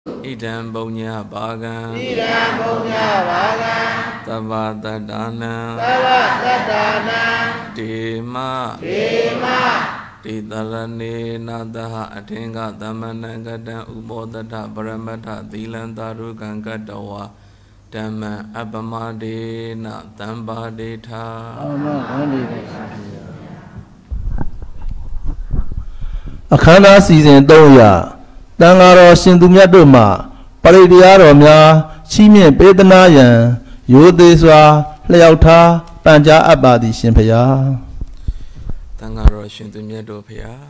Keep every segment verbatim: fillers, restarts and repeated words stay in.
Idam Bonya Bagan Idam Bonya Bagan Tava Tadana Tava Tadana Dima Dima Tidarane Nadaha Atinga Damanangada Ubodata Paramata Dilantaru Gankadawa Dhamma Abamade Na Dambadeta Akhana season သုံးရာတန်ဃာတော်ရှင်သူမြတ်တို့မှပရိတရားတော်များချီးမြှင့်ပေးသနာရန်ရိုသေစွာလျှောက်ထားပန်ကြားအပ်ပါသည်ရှင်ဖျားတန်ဃာတော်ရှင်သူမြတ်တို့ဖျား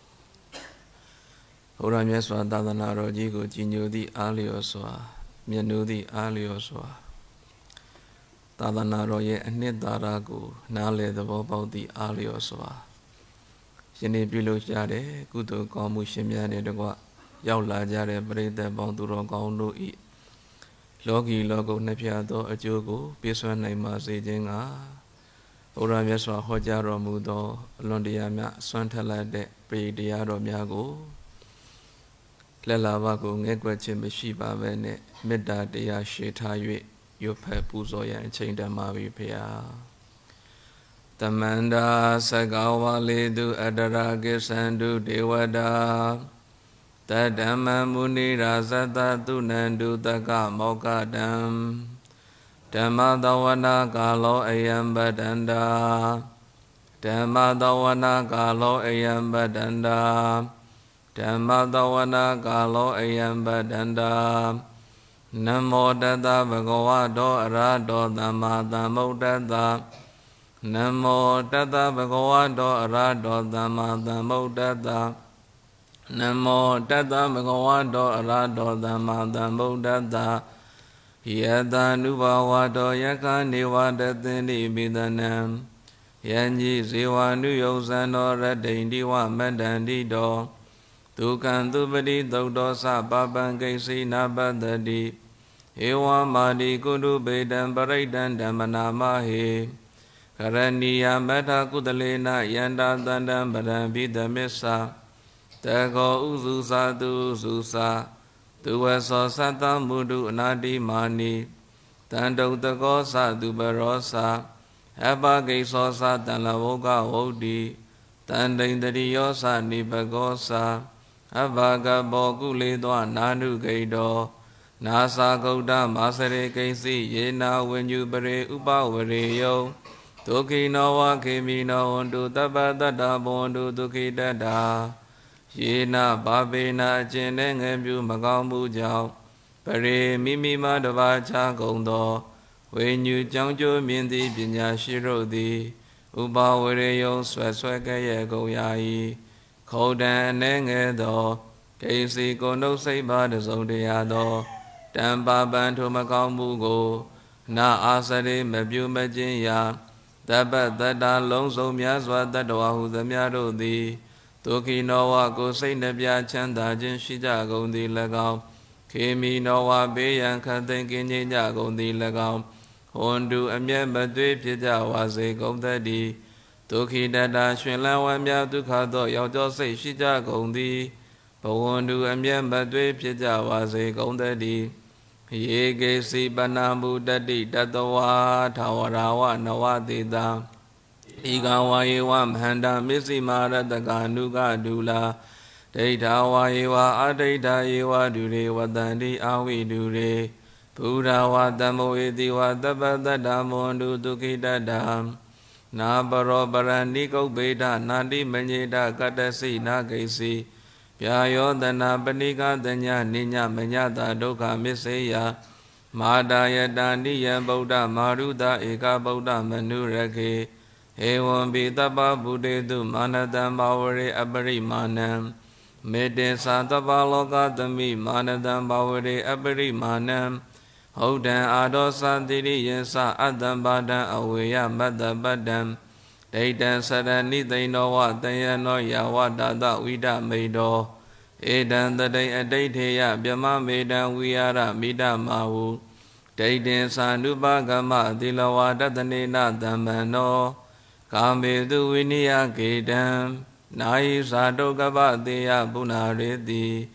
ဘုရားမြတ်စွာသာသနာတော်ကြီးကိုကြီးညိုသည့်အားလျော်စွာမြတ်နိုးသည့်အားလျော်စွာသာသနာတော်ရဲ့အနှစ်သာရကိုနားလည်သဘောပေါက်သည့်အားလျော်စွာယနေ့ပြုလုပ်ကြတဲ့ကုသိုလ်ကောင်းမှုရှင်များနဲ့တကွရောက်လာကြတဲ့ပရိသတ်ပေါင်းသူတော်ကောင်းတို့ဤလောကီလောကုနှစ်ဖြာသောအကျိုးကိုပြည့်စွမ်းနိုင်ပါစေခြင်းကဘုရားမြတ်စွာဟောကြားတော်မူသောအလွန်တရာများဆွမ်းထက်လိုက်တဲ့ပရိတရားတော်များကိုလက်လာဘကိုငဲ့ကွက်ခြင်းမရှိပါဘဲနဲ့မေတ္တာတရားရှေ့ထား၍ရွတ်ဖက်ပူဇော်ရန်အချိန်တန်ပါပြီဖေဟာတမန္တာသကဝါလေတုအတရာကိသန္တုဒေဝတာတဓမ္မမုနိရာဇတသုနန္တုတကမောကတံဓမ္မတဝနာကာလောအယံပတန္တာဓမ္မတဝနာကာလောအယံပတန္တာဓမ္မတဝနာကာလောအယံပတန္တာနမောတတဗဂဝတောအရဟတောသမ္မာသမ္ဗုဒ္ဓတ္တနမောတတဗဂဝတောအရဟတောသမ္မာသမ္ဗုဒ္ဓတ္တနမောတတဗဂဝတောအရဟတောသမ္မာသမ္ဗုဒ္ဓတ္တယတ ानु ဘဝတောယက္ခနေဝတသင်္တိပိသနံယံကြီးဇေဝ ानु ယုဇံတော်ရတ္တိန္တိဝမတ္တန္တိတောဒုက္ခံသူပတိသုတ်တော်သပပံကိစီနာပတ္တိဧဝမာတိကုတုပေတံပရိဒံဓမ္မနာမဟေကရဏီယမထကုတလေနယန္တာတန္တံပရံဘိသမစ္ဆာတကောဥစုသာတုဥစုသာသူဝသောသတ္တမုဒုအနာတိမာနိတန္တုတကောသသူပရောသာအပကိသောသတံလဝုကဝုဒ္ဓိတန္တိန်တရိယောသနိပကောသာအဘဂဘောကုလေသောနာနုဂိတောနာသာဂௌတမာစရေကိစီယေနာဝိညုပရေဥပဝရေယောဒုခိနောဝခေမိနောဝန္တုတပ္ပတတ္တဘဝန္တုဒုခိတတ္တာယေနာဘာပေနာအကျင့်တဲ့ငယ်ပြုမကောင်းမှုကြောင့်ပရေမိမိမတပါးချကုန်သောဝိညုကြောင့်ကျိုးမြင်သည့်ပညာရှိတို့သည်ဥပဝရေယောဆွဲဆွဲကဲ့ရဲ့ကုန်ရာ၏ခေါဒံအနေငယ်သောကိစီကိုနှုတ်စိတ်ပါတစုံတရာသောတံပါပံထိုမကောင်းမှုကိုနာအာစရိမပြုမခြင်းရာတပ္ပတတ္တလုံးစုံများစွာတတ္တဝဟုသမျှတို့သည်ဒုခိနောဝကိုစိတ်နှပြချမ်းသာခြင်းရှိကြကုန်သည်၎င်းခေမီနောဝဘေးရန်ခတ်သိမ်းကင်းခြင်းကြကုန်သည်၎င်းဟွန်တုအမျက်မသွေးဖြစ်ကြဝါစေကုန်သတည်းဒုခိတတ္တာရှင်လန်းဝမ်းများဒုက္ခသောရောက်သောစိတ်ရှိကြကုန်သည်ဘဝန္တုအမျက်မသွေးဖြစ်ကြဝါစေကုန်သတည်းယေကေစီပနာမုတတိတတဝါထာဝရဝနဝတိတာဤကဝါယေဝမဟန္တာမစ္စည်းမာရတကာနုကဒူလာဒိဋ္ဌာဝါယေဝအဒိဋ္ဌာယေဝဒုရေဝတန္တိအာဝိဒုရေဘုရားဝတမောဧတိဝတပ္ပတတ္တမွန်တုဒုခိတတ္တနာပရောပရဏိကုတ်ဗေဒနာတိမညေတကတ္တစိနာဂိစီပြာယောတနာပဏိကတညနိညမညတာဒုက္ခမစ္စေယမာတာယတနိယံဗုဒ္ဓမာရုဒဧကဗုဒ္ဓမနုရခေဧဝံပိတပ္ပဗုတေတုမာနတံဘာဝရေအပရိမာဏံမေတ္တေသာတပ္ပလောကသမိမာနတံဘာဝရေအပရိမာဏံဟုတ်တံအာဒောသတိရိယသအတ္တံပါဒံအဝေယမတ္တပတ္တံဒိဋ္ဌံစရဏိသိဏောဝတယနောယဝတတဝိဒမေတောဧတံတတိအတိဋ္ဌေယပြမမေတံဝိဟာရမိဒမာဟုဒိဋ္ဌင်သာနုပကမသီလဝါဒတနေနတမ္ပန္နောကာမေတုဝိနိယကေတံနာယိသာဒုက္ကပတေယပုဏ္ဏရေတိ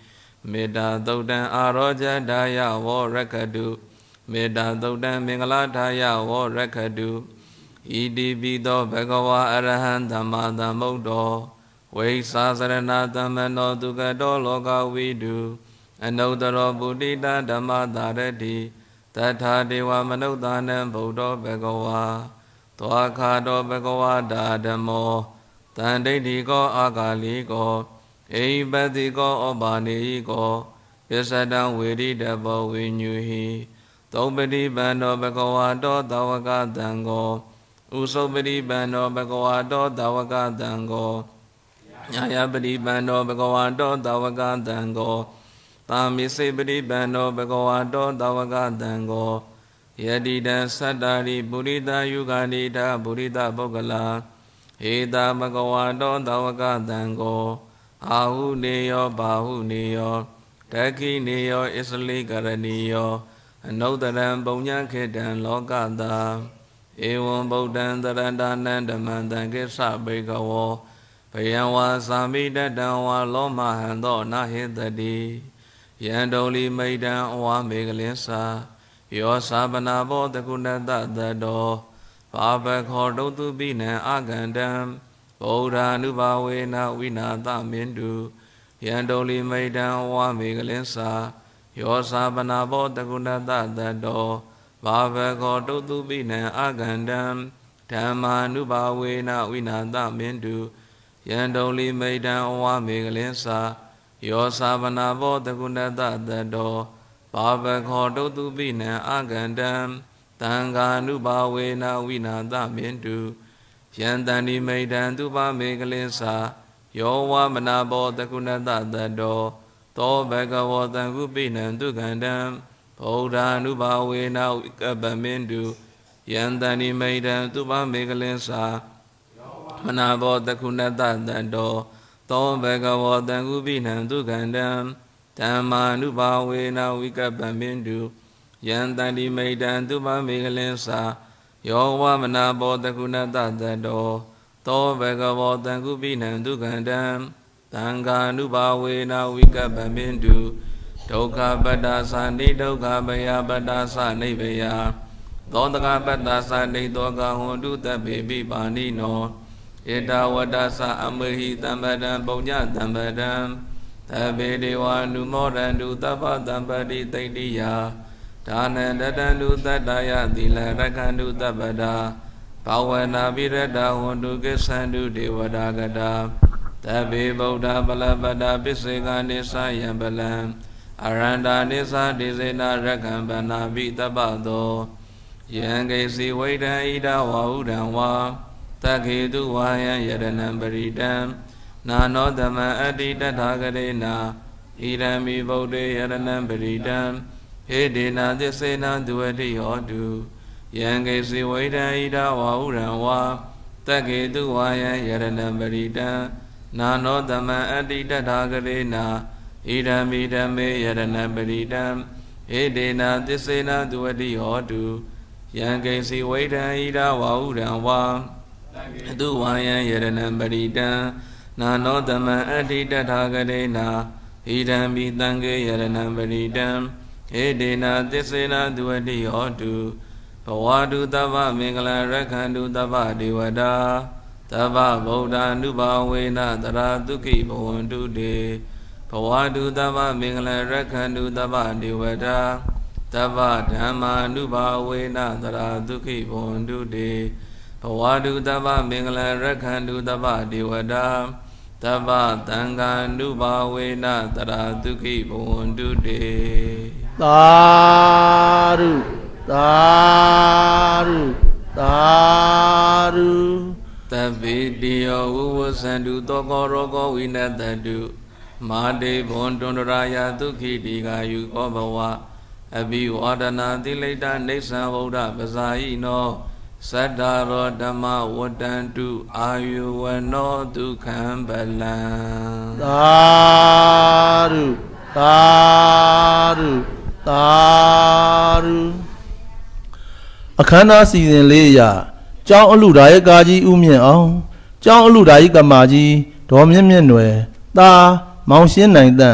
မေတ္တာသုတ်တံအာရောဇဒါယဝောရခတုမေတ္တာသုတ်တံမင်္ဂလာထာယဝောရခတုဣတိပိသောဘဂဝါအရဟံသမ္မာသမ္ဗုဒ္ဓောဝိသာစရဏသမ္မနောဒုက္ခတောလောကဝိတုအနုတ္တရောပုတိတဓမ္မသာရတိတထာဒေဝမနုဿာနံဗုဒ္ဓောဘဂဝါသောခါတောဘဂဝါဒါဓမ္မောတန်ဒိဋ္ဌိကောအာဂါလိကောအိပတိကောဩဘာနေကောပစ္စတံဝေရိတဘောဝိညုဟိသုံးပတိပန္နောဘဂဝါတောသဝကတံကောဥစုပတိပန္နောဘဂဝါတောသဝကတံကောညာယပတိပန္နောဘဂဝါတောသဝကတံကောသာမိစေပတိပန္နောဘဂဝါတောသဝကတံကောယတိတံသတ္တာရိပုရိသယုဂာနိတာပုရိသပုဂ္ဂလာဧတာဘဂဝါတောသဝကတံကောအာဟုနေယောဘာဟုနေယောတက္ခိနေယောဣစလိကရဏီယောအနုတ္တရံပုံညခေတံလောကတာဧဝံဗုဒ္ဓံတရဏနံဓမ္မံတံကိစ္စဘေကဝောဘယံဝါသာမိတတံဝါလောမဟံသောနာဟိတတိယံဒုံလီမိတံအဝါမေကလင်းစာယောသာပနာဘောတကုဏတတတောဘာဘခောတုတုပိနံအာဂန္တံဗုဒ္ဓ ानु ဘာဝေနဝိနာသမင်တုယံတုံလီမိတံဝါမေကလင်းစာယောသာပနာဘောတကုဏတတတောဘာဘခောတုတုပိနံအာဂန္တံဓမ္မာ ानु ဘာဝေနဝိနာသမင်တုယံတုံလီမိတံဝါမေကလင်းစာယောသာပနာဘောတကုဏတတတောဘာဘခောတုတုပိနံအာဂန္တံသံဃာ ानु ဘာဝေနဝိနာသမင်တုယံတန်ဒီမိတံသူပမေကလင်းစာယောဝမနာဘောတကုဏတတတောသောဘဂဝောတံကုပိနံသူကန္တံဗုဒ္ဓ ानु ဘာဝေနဝိကပမင်တုယံတန်ဒီမိတံသူပမေကလင်းစာမနာဘောတကုဏတတတောသောဘဂဝောတံကုပိနံသူကန္တံဓမ္မာ ानु ဘာဝေနဝိကပမင်တုယံတန်ဒီမိတံသူပမေကလင်းစာယောဝမနာဘောတကုဏတတတောသောဘဂဝောတံကုပိနံသူကန္တံသံဃာ ानु ဘာဝေနဝိကပမင်တုဒုက္ခပတ္တာသနိဒုက္ခဘယပတ္တာသနိဗယသောတကပတ္တာသနိသောကဟွန်တုတပေပိပါဏိနောဧတဝတ္တသအမဟိတံပတံပုံညတံပတံသဗ္ဗေဒေဝ ानु မောရန္တုသဗ္ဗတံပတိသိတ္တိယဒါနံတတန္တုတတ္တယသီလရက္ခန္တုတပ္ပတာဘာဝနာပိရတဟွန်တုကိသန္တုဒေဝတာကတာသဗ္ဗေဗုဒ္ဓပလပတ္တာပစ္စေကနိသယံပလံအရန္တာနိသဒေစေနရက္ခံပနာပိတပ္ပသောယံကိစီဝိဒံဣဒဝါဟုဒံဝါတခေတုဝါယံယရဏံပရိတံနာနောဓမ္မအတ္တိတထာဂရေနာဣရံမိဗုဒ္ဓေယရဏံပရိတံဟေဒေနာသစ္စေနဒုဝတိဟောတုယံကေစီဝိဒံဣဒဝါဟုရံဝါတကေတုဝါယံယရဏံပရိတံနာနောဓမ္မအတ္တိတထာဂရေနာဣရံမိဓမ္မေယရဏံပရိတံဟေဒေနာသစ္စေနဒုဝတိဟောတုယံကေစီဝိဒံဣဒဝါဟုရံဝါတုဝါယံယရဏံပရိတံနာနောဓမ္မအတ္တိတထာဂရေနာဣရံမိသံဃေယရဏံပရိတံဟေဒေနာသစ္စေနဒုဝတိဟောတုဘဝတုတဗ္ဗမင်္ဂလရက္ခန္တုတဗ္ဗဒေဝတာတဗ္ဗဗုဒ္ဓ ानु ဘာဝေနတရာတုခိဘဝန္တုတေဘဝတုတဗ္ဗမင်္ဂလရက္ခန္တုတဗ္ဗဒေဝတာတဗ္ဗဓမ္မာ ानु ဘာဝေနတရာတုခိဘဝန္တုတေဘဝတုတဗ္ဗမင်္ဂလရက္ခန္တုတဗ္ဗဒေဝတာတဗ္ဗသံဃာ ानु ဘာဝေနတရာတုခိဘဝန္တုတေသာရုသာရုသာရုသဗ္ဗေတိယောဝဝသန္တုသောကောရောဂောဝိနတတုမာတေဘွန်တွန္ဒရာယဒုက္ခိတိကာယုကောဘဝအဘိဝါဒနာတိလိတ္တနေသံဗုဒ္ဓပဇာယိနောသတ္တရောဓမ္မဝတ္တန္တုအာယုဝနောဒုက္ခံပလံသာရုသာရုသာရုအခမ်းအနားစီစဉ်လေးအရကျောင်းအလူဒါယကာကြီးဦးမြင့်အောင်ကျောင်းအလူဒါယကမာကြီးဒေါ်မြင့်မြင့်နွယ်သားမောင်ရှင်းနိုင်တန့်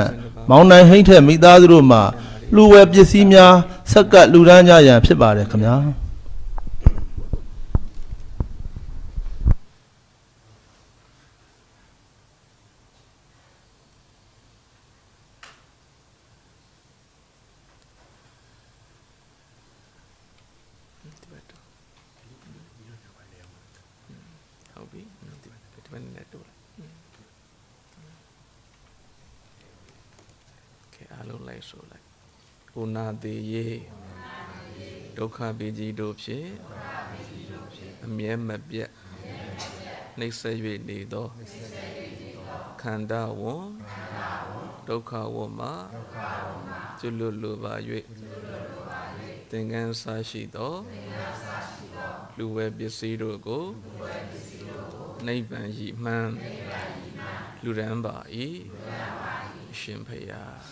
မောင်နိုင်ဟိမ့်ထက်မိသားစုတို့မှလူဝယ်ပစ္စည်းများဆက်ကပ်လူဒန်းကြရန်ဖြစ်ပါတယ်ခင်ဗျာอุณาติเยဒုက္ခပေကြီးတို့ဖြင့်အမြဲမပြတ်နှိမ့်ဆက်၍နေသောခန္ဓာဝံဒုက္ခဝံမှာကျွလွတ်လိုပါ၍သင်္ကန်းစားရှိသောလူဝဲပစ္စည်းတို့ကိုနိဗ္ဗာန်ရည်မှန်းလူရန်ပါ၏ရှင်ဖယား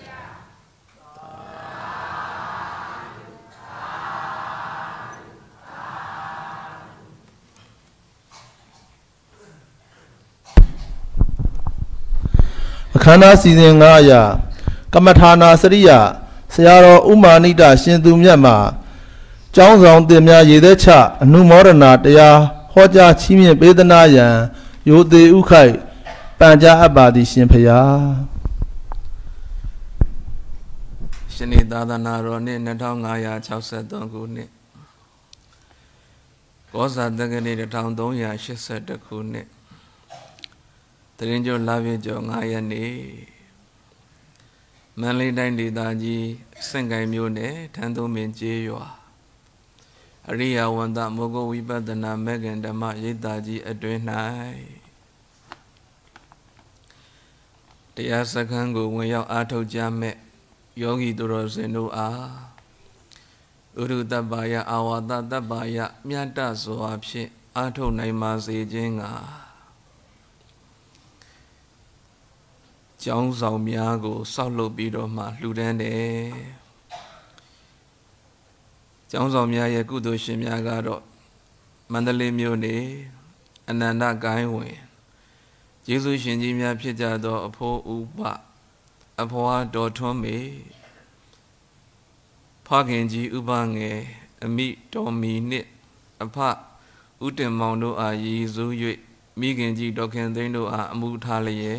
အခမ်းအနားစီစဉ်ငါအရာကမ္မထာနာစရိယဆရာတော်ဥမာနိတရှင်သူမြတ်မှာကျောင်းဆောင်တင်များရေသက်ချအနုမောဒနာတရားဟောကြားချီးမြှင့်ပေးသနာယံယောသေဥခိုက်ပန်ကြားအပ်ပါသည်ရှင်ဖျားရှင်နေသာသနာတော်နှစ်နှစ်ထောင်ငါးရာခြောက်ဆယ်သုံးခုနှစ်ကောဇာတက္ကရာတစ်ထောင်သုံးရာရှစ်ဆယ်တစ်ခုနှစ်တရင်ကျော်လာပြကျော်ငါးရက်နေ့မန္တလေးတိုင်းဒေသကြီးစင့်ကိုင်းမြို့နယ်ထန်းသုံးပင်ကျေးရွာအရိယဝန္တမောဂဝိပဿနာမေဃင်ဓမ္မရိပ်သာကြီးအတွင်း၌တရားစခန်းကိုဝင်ရောက်အားထုတ်ကြမဲ့ယောဂီသူတော်စင်တို့အားဥရုတ္တပ္ပယအာဝါဒတ္တပ္ပယမြတ်တစွာဖြင့်အားထုတ်နိုင်ပါစေခြင်းကကျောင်းဆောင်များကိုစောက်လုပ်ပြီးတော့မှလှူဒန်းတယ်ကျောင်းဆောင်များရဲ့ကုသိုလ်ရှင်များကတော့မန္တလေးမြို့နေအနန္တကိုင်းဝင်ယေရှုရှင်ကြီးများဖြစ်ကြသောအဖိုးဥပအဖွားတော်ထွန်းမေဖခင်ကြီးဥပငယ်အမိတော်မီနှင့်အဖဥတင်မောင်တို့အားရည်စူး၍မိခင်ကြီးဒေါခင်သိန်းတို့အားအမှုထားလျက်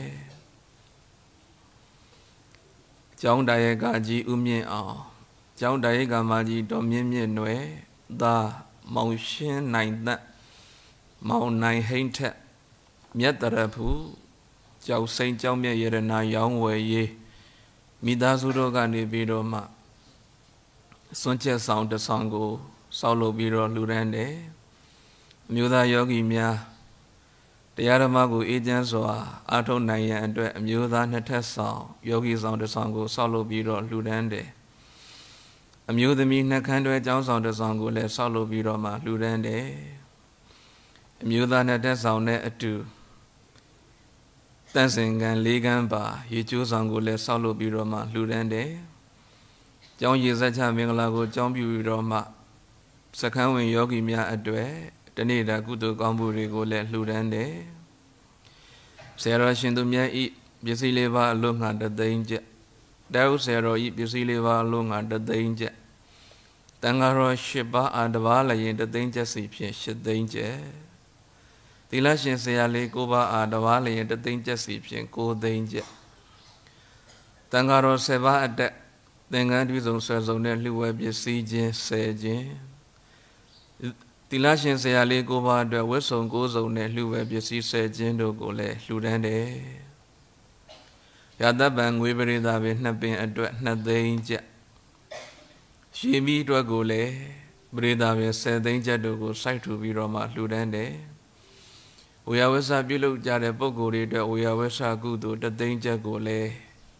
ကျောင်းတိုင်ကကြီးဥမြင့်အောင်ကျောင်းတိုင်ကမကြီးတော်မြင့်မြင့်နွယ်သာမောင်ရှင်းနိုင်သက်မောင်နိုင်ဟိမ့်ထက်မြတ်တရဖူကျောက်စိန်ကျောင်းမြတ်ရတနာရောင်းဝယ်ရေးမိသားစုတို့ကနေပြီးတော့မှစွန့်ချက်ဆောင်တဆောင်ကိုစောက်လုပ်ပြီးတော့လှူဒန်းတယ်အမျိုးသားယောဂီများတရားဓမ္မကိုအေးချမ်းစွာအားထုတ်နိုင်ရန်အတွက်အမျိုးသားနှစ်ထပ်ဆောင်ယောဂီဆောင်တစ်ဆောင်ကိုစောက်လုပ်ပြီးတော့လှူဒန်းတယ်အမျိုးသမီးနှစ်ခမ်းတွဲကျောင်းဆောင်တစ်ဆောင်ကိုလည်းစောက်လုပ်ပြီးတော့မှလှူဒန်းတယ်အမျိုးသားနှစ်ထပ်ဆောင်နဲ့အတူတန့်စင်ကံလေးကန်းပါရေကျိုးဆောင်ကိုလည်းစောက်လုပ်ပြီးတော့မှလှူဒန်းတယ်ကျောင်းရည်စက်ချမင်္ဂလာကိုကျောင်းပြုပြီးတော့မှစခန်းဝင်ယောဂီများအတွက်တနေ့တာကုသိုလ်ကောင်းမှုတွေကိုလည်းလှူဒန်းတယ်ဆရာတော်ရှင်သူမြတ်ဤပစ္စည်းလေးပါအလို့ငါတသိန်းကျက်တောက်ဆရာတော်ဤပစ္စည်းလေးပါအလို့ငါတသိန်းကျက်တန်ဃာတော်ရှစ်ပါးအာတပါးလည်းရင်တသိန်းကျက်စီဖြင့်ရှစ်သိန်းကျက်သီလရှင်ဆရာလေးကိုပါအာတပါးလည်းရင်တသိန်းကျက်စီဖြင့်ကိုးသိန်းကျက်တန်ဃာတော်ဆယ်ပါးအတက်သင်္ကန်းတွေ့ဆုံဆွဲဆုံနဲ့လှူဝဲပစ္စည်းချင်းဆယ်ခြင်းသီလရှင်ဆရာလေးကိုပါအတွက်ဝတ်စုံကိုးစုံနဲ့လှူဝဲပစ္စည်းဆယ်ခြင်းတို့ကိုလည်းလှူဒန်းတယ်ရတပံငွေပရိသပင်နှစ်ပင်အတွက်နှစ်သိန်းကျပ်ရှင်မီအတွက်ကိုလည်းပရိသပင်ဆယ်သိန်းကျပ်တို့ကိုစိုက်ထူပြီးတော့မှလှူဒန်းတယ်ဝေယဝဆပြုလုပ်ကြတဲ့ပုဂ္ဂိုလ်တွေအတွက်ဝေယဝဆကုသိုလ်တသိန်းကျပ်ကိုလည်း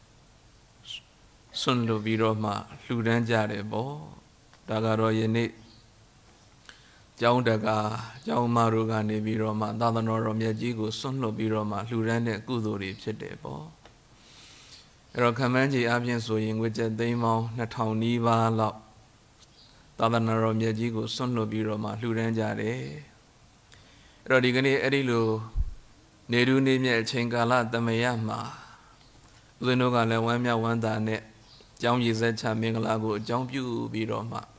စွန့်လို့ပြီးတော့မှလှူဒန်းကြတယ်ပေါ့ဒါကတော့ယနေ့ကျောင်းတကာကျောင်းမတို့ကနေပြီးတော့မှသာသနာတော်မြတ်ကြီးကိုစွန့်လွတ်ပြီးတော့မှလှူဒန်းတဲ့ကုသိုလ်တွေဖြစ်တယ်ပေါ့အဲ့တော့ခမန်းကြီးအပြင်ဆိုရင်ငွေကျပ်သိန်းပေါင်းနှစ်ထောင်နီးပါးလောက်သာသနာတော်မြတ်ကြီးကိုစွန့်လွတ်ပြီးတော့မှလှူဒန်းကြတယ်အဲ့တော့ဒီကနေ့အဲ့ဒီလိုနေတူးနေမြတ်အချိန်ကာလသမယမှာဦးဇင်းတို့ကလည်းဝမ်းမြောက်ဝမ်းသာနဲ့ကျောင်းရည်စက်ချမင်္ဂလာကိုအကြောင်းပြုပြီးတော့မှ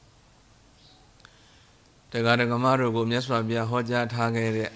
တရားဓမ္မတို့ကိုမြတ်စွာဘုရားဟောကြားထားခဲ့တဲ့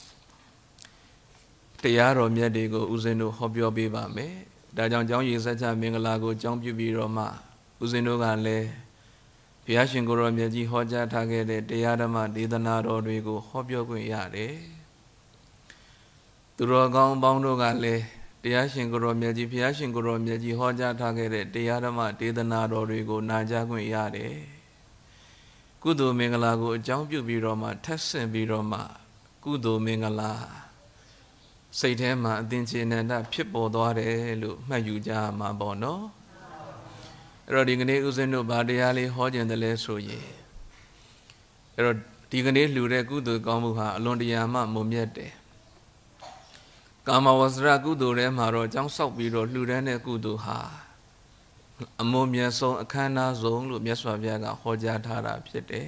တရားတော်မြတ်တွေကိုဦးဇင်းတို့ဟောပြောပေးပါမယ်။ဒါကြောင့်ကျောင်းရည်စက်ချမင်္ဂလာကိုအကြောင်းပြုပြီးတော့မှဦးဇင်းတို့ကလည်းဘုရားရှင်ကိုယ်တော်မြတ်ကြီးဟောကြားထားခဲ့တဲ့တရားဓမ္မဒေသနာတော်တွေကိုဟောပြောခွင့်ရတယ်။သူတော်ကောင်းပေါင်းတို့ကလည်းတရားရှင်ကိုယ်တော်မြတ်ကြီးဘုရားရှင်ကိုယ်တော်မြတ်ကြီးဟောကြားထားခဲ့တဲ့တရားဓမ္မဒေသနာတော်တွေကိုနာကြားခွင့်ရတယ်။ကုသိုလ်မင်္ဂလာကိုအကြောင်းပြုပြီးတော့မှထပ်ဆင့်ပြီးတော့မှကုသိုလ်မင်္ဂလာစိတ်ထဲမှာအသင်္ချေနန္ဒဖြစ်ပေါ်သွားတယ်လို့မှတ်ယူကြမှာပေါ့နော်အဲ့တော့ဒီကနေ့ဦးဇင်းတို့ဗာတရားလေးဟောခြင်းတည်းလဲဆိုရင်အဲ့တော့ဒီကနေ့လှူတဲ့ကုသိုလ်ကောင်းမှုဟာအလွန်တရာမှမုံမြတ်တယ်ကာမဝဇ္ဇရကုသိုလ်ထဲမှာတော့ကြောင်းဆောက်ပြီးတော့လှူဒန်းတဲ့ကုသိုလ်ဟာအမုံမြတ်ဆုံးအခမ်းအနားဆုံးလို့မြတ်စွာဘုရားကဟောကြားထားတာဖြစ်တယ်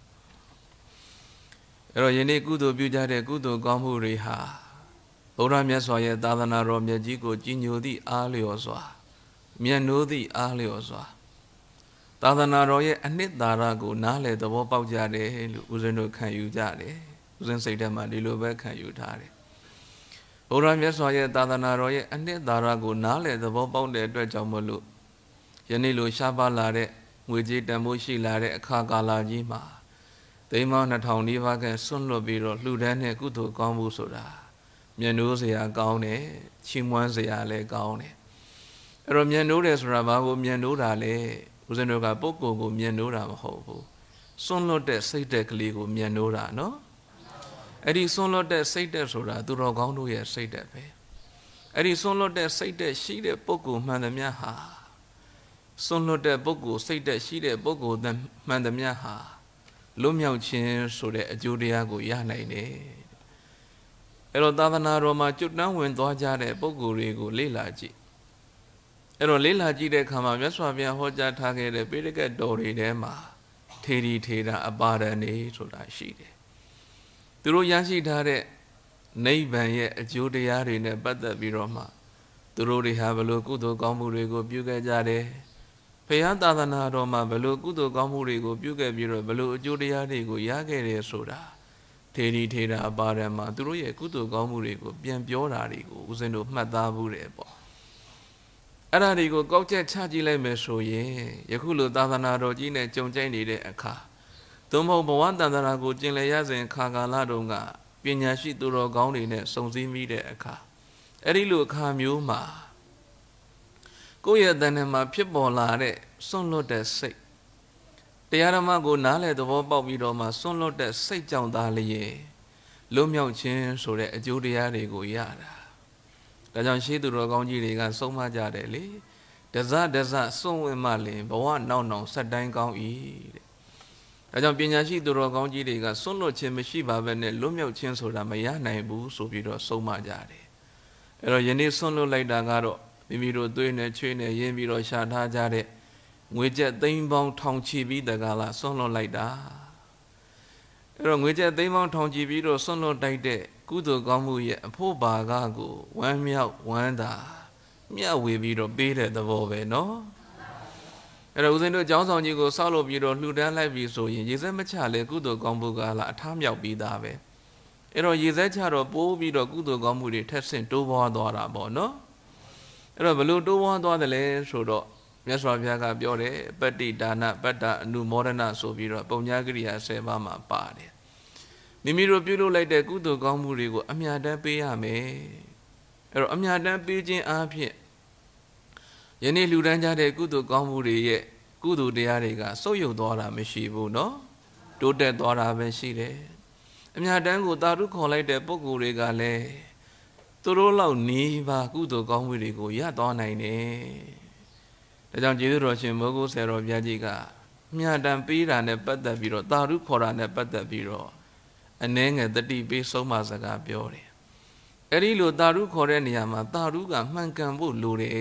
အဲ့တော့ယနေ့ကုသိုလ်ပြုကြတဲ့ကုသိုလ်ကောင်းမှုတွေဟာဘုရားမြတ်စွာရဲ့သာသနာတော်မြတ်ကြီးကိုကြီးညိုသည့်အားလျော်စွာမြတ်နိုးသည့်အားလျော်စွာသာသနာတော်ရဲ့အနှစ်သာရကိုနားလည်သဘောပေါက်ကြတယ်လို့ဦးဇင်းတို့ခံယူကြတယ်ဦးဇင်းစိတ်ထဲမှာဒီလိုပဲခံယူထားတယ်ဘုရားမြတ်စွာရဲ့သာသနာတော်ရဲ့အနှစ်သာရကိုနားလည်သဘောပေါက်တဲ့အတွက်ကြောင့်မလို့ယနေ့လိုရှားပါလာတဲ့ငွေကြေးတန်ဖိုးရှိလာတဲ့အခါကာလကြီးမှာသိန်းပေါင်းနှစ်ထောင်နီးပါးကဆွန့်လွတ်ပြီးတော့လှူဒန်းတဲ့ကုသိုလ်ကောင်းမှုဆိုတာမြတ်နိုးစရာကောင်းတယ်ချီးမွမ်းစရာလည်းကောင်းတယ်အဲ့တော့မြတ်နိုးတယ်ဆိုတာဘာကိုမြတ်နိုးတာလဲဦးဇင်းတို့ကပုဂ္ဂိုလ်ကိုမြတ်နိုးတာမဟုတ်ဘူးစွန့်လွတ်တဲ့စိတ်တက်ကလေးကိုမြတ်နိုးတာနော်အဲ့ဒီစွန့်လွတ်တဲ့စိတ်တက်ဆိုတာသူတော်ကောင်းတို့ရဲ့စိတ်တက်ပဲအဲ့ဒီစွန့်လွတ်တဲ့စိတ်တက်ရှိတဲ့ပုဂ္ဂိုလ်မှန်သမျှဟာစွန့်လွတ်တဲ့ပုဂ္ဂိုလ်စိတ်တက်ရှိတဲ့ပုဂ္ဂိုလ်မှန်သမျှဟာလွတ်မြောက်ခြင်းဆိုတဲ့အကျိုးတရားကိုရနိုင်တယ်အဲ့တော့သာသနာတော်မှာကျွတ်တန်းဝင်သွားကြတဲ့ပုဂ္ဂိုလ်တွေကိုလေ့လာကြည့်အဲ့တော့လေ့လာကြည့်တဲ့အခါမှာမြတ်စွာဘုရားဟောကြားထားခဲ့တဲ့ပိဋကတ်တော်တွေထဲမှာထေရီထေရအပါဒဏ်တွေဆိုတာရှိတယ်သူတို့ရရှိထားတဲ့နိဗ္ဗာန်ရဲ့အကျိုးတရားတွေနဲ့ပတ်သက်ပြီးတော့မှသူတို့တွေဟာဘလို့ကုသိုလ်ကောင်းမှုတွေကိုပြုခဲ့ကြတယ်ဘုရားသာသနာတော်မှာဘလို့ကုသိုလ်ကောင်းမှုတွေကိုပြုခဲ့ပြီးတော့ဘလို့အကျိုးတရားတွေကိုရခဲ့တယ်ဆိုတာထေရီထေရအပါဒံမှာသူတို့ရဲ့ကုသိုလ်ကောင်းမှုတွေကိုပြန်ပြောတာတွေကိုဦးဇင်းတို့မှတ်သားဘူးတယ်ပေါ့အဲ့ဒါတွေကိုကောက်ချက်ချကြည့်လိုက်မယ်ဆိုရင်ယခုလိုသာသနာတော်ကြီးနဲ့ကြုံကြိုက်နေတဲ့အခါသို့မဟုတ်ဘဝတန်တရာကိုကျင်လည်ရစဉ်ခါကာလတုန်းကပညာရှိသူတော်ကောင်းတွေနဲ့စုံစည်းမိတဲ့အခါအဲ့ဒီလိုအခါမျိုးမှာကိုယ့်ရဲ့တဏ္ဍာမှာဖြစ်ပေါ်လာတဲ့စွန့်လွတ်တဲ့စိတ်တရားဓမ္မကိုနားလည်သဘောပေါက်ပြီးတော့မှစွန့်လွတ်တဲ့စိတ်ကြောင့်သားလျင်လွတ်မြောက်ခြင်းဆိုတဲ့အကျိုးတရားတွေကိုရတာဒါကြောင့်ရှေးသူတော်ကောင်းကြီးတွေကဆုံးမကြတယ်လေဒဇဒဇစွန့်ဝင်မှလင်ဘဝနောက်နောက်ဆက်တိုင်းကောင်း၏တဲ့ဒါကြောင့်ပညာရှိသူတော်ကောင်းကြီးတွေကစွန့်လွတ်ခြင်းမရှိပါဘဲနဲ့လွတ်မြောက်ခြင်းဆိုတာမရနိုင်ဘူးဆိုပြီးတော့ဆုံးမကြတယ်အဲ့တော့ယနေ့စွန့်လွတ်လိုက်တာကတော့မိမိတို့သွေးနဲ့ချွေးနဲ့ရင်းပြီးတော့ရှာထားကြတဲ့ငွေကျပ်သိန်းပေါင်းထောင်ချီပြီးတကားလားဆွန့်လွတ်လိုက်တာအဲ့တော့ငွေကျပ်သိန်းပေါင်းထောင်ချီပြီးတော့ဆွန့်လွတ်တိုက်တဲ့ကုသိုလ်ကောင်းမှုရဲ့အဖို့ဘာကကိုဝမ်းမြောက်ဝမ်းသာမျှဝေပြီးတော့ပေးတဲ့သဘောပဲနော်အဲ့တော့ဦးဇင်းတို့ကျောင်းဆောင်ကြီးကိုဆောက်လုပ်ပြီးတော့လှူဒန်းလိုက်ပြီးဆိုရင်ရေစက်မချလဲကုသိုလ်ကောင်းမှုကလားအထားမြောက်ပြီးသားပဲအဲ့တော့ရေစက်ချတော့ပိုးပြီးတော့ကုသိုလ်ကောင်းမှုတွေထက်ဆင့်တိုးပွားသွားတာပေါ့နော်အဲ့တော့ဘလို့တိုးပွားသွားတယ်လဲဆိုတော့မြတ်စွာဘုရားကပြောတယ်ပတ္တိဒါနပတ္တအနုမောဒနာဆိုပြီးတော့ပုံညာကရိယာဆယ်ပါးမှာပါတယ်မိမိတို့ပြုလုပ်လိုက်တဲ့ကုသိုလ်ကောင်းမှုတွေကိုအမြတ်တမ်းပေးရမယ်အဲ့တော့အမြတ်တမ်းပေးခြင်းအားဖြင့်ယနေ့လူတန်းကြတဲ့ကုသိုလ်ကောင်းမှုတွေရဲ့ကုသိုလ်တရားတွေကဆုတ်ယုတ်သွားတာမရှိဘူးเนาะတိုးတက်သွားတာပဲရှိတယ်အမြတ်တမ်းကိုတာရုခေါ်လိုက်တဲ့ပုဂ္ဂိုလ်တွေကလည်းသူတို့လောက်နီးပါကုသိုလ်ကောင်းမှုတွေကိုရသွားနိုင်တယ်ဒါကြောင့်ကျေးဇူးတော်ရှင်မိုးကုတ်ဆရာတော်ဘုရားကြီးကမြတ်တမ်းပေးတာနဲ့ပတ်သက်ပြီးတော့တာရုခေါ်တာနဲ့ပတ်သက်ပြီးတော့အနည်းငယ်တတိပေးဆုံးမစကားပြောတယ်အဲ့ဒီလိုတာရုခေါ်တဲ့နေရာမှာတာရုကမှန်ကန်ဖို့လိုတယ်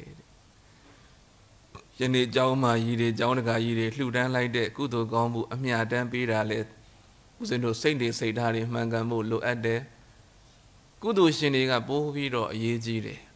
ယနေ့เจ้าမကြီးတွေเจ้าတကာကြီးတွေလှူဒန်းလိုက်တဲ့ကုသိုလ်ကောင်းမှုအမြတ်တမ်းပေးတာလေဦးဇင်းတို့စိတ်တွေစိတ်ဓာတ်တွေမှန်ကန်ဖို့လိုအပ်တယ်ကုသိုလ်ရှင်တွေကပိုးပြီးတော့အရေးကြီးတယ်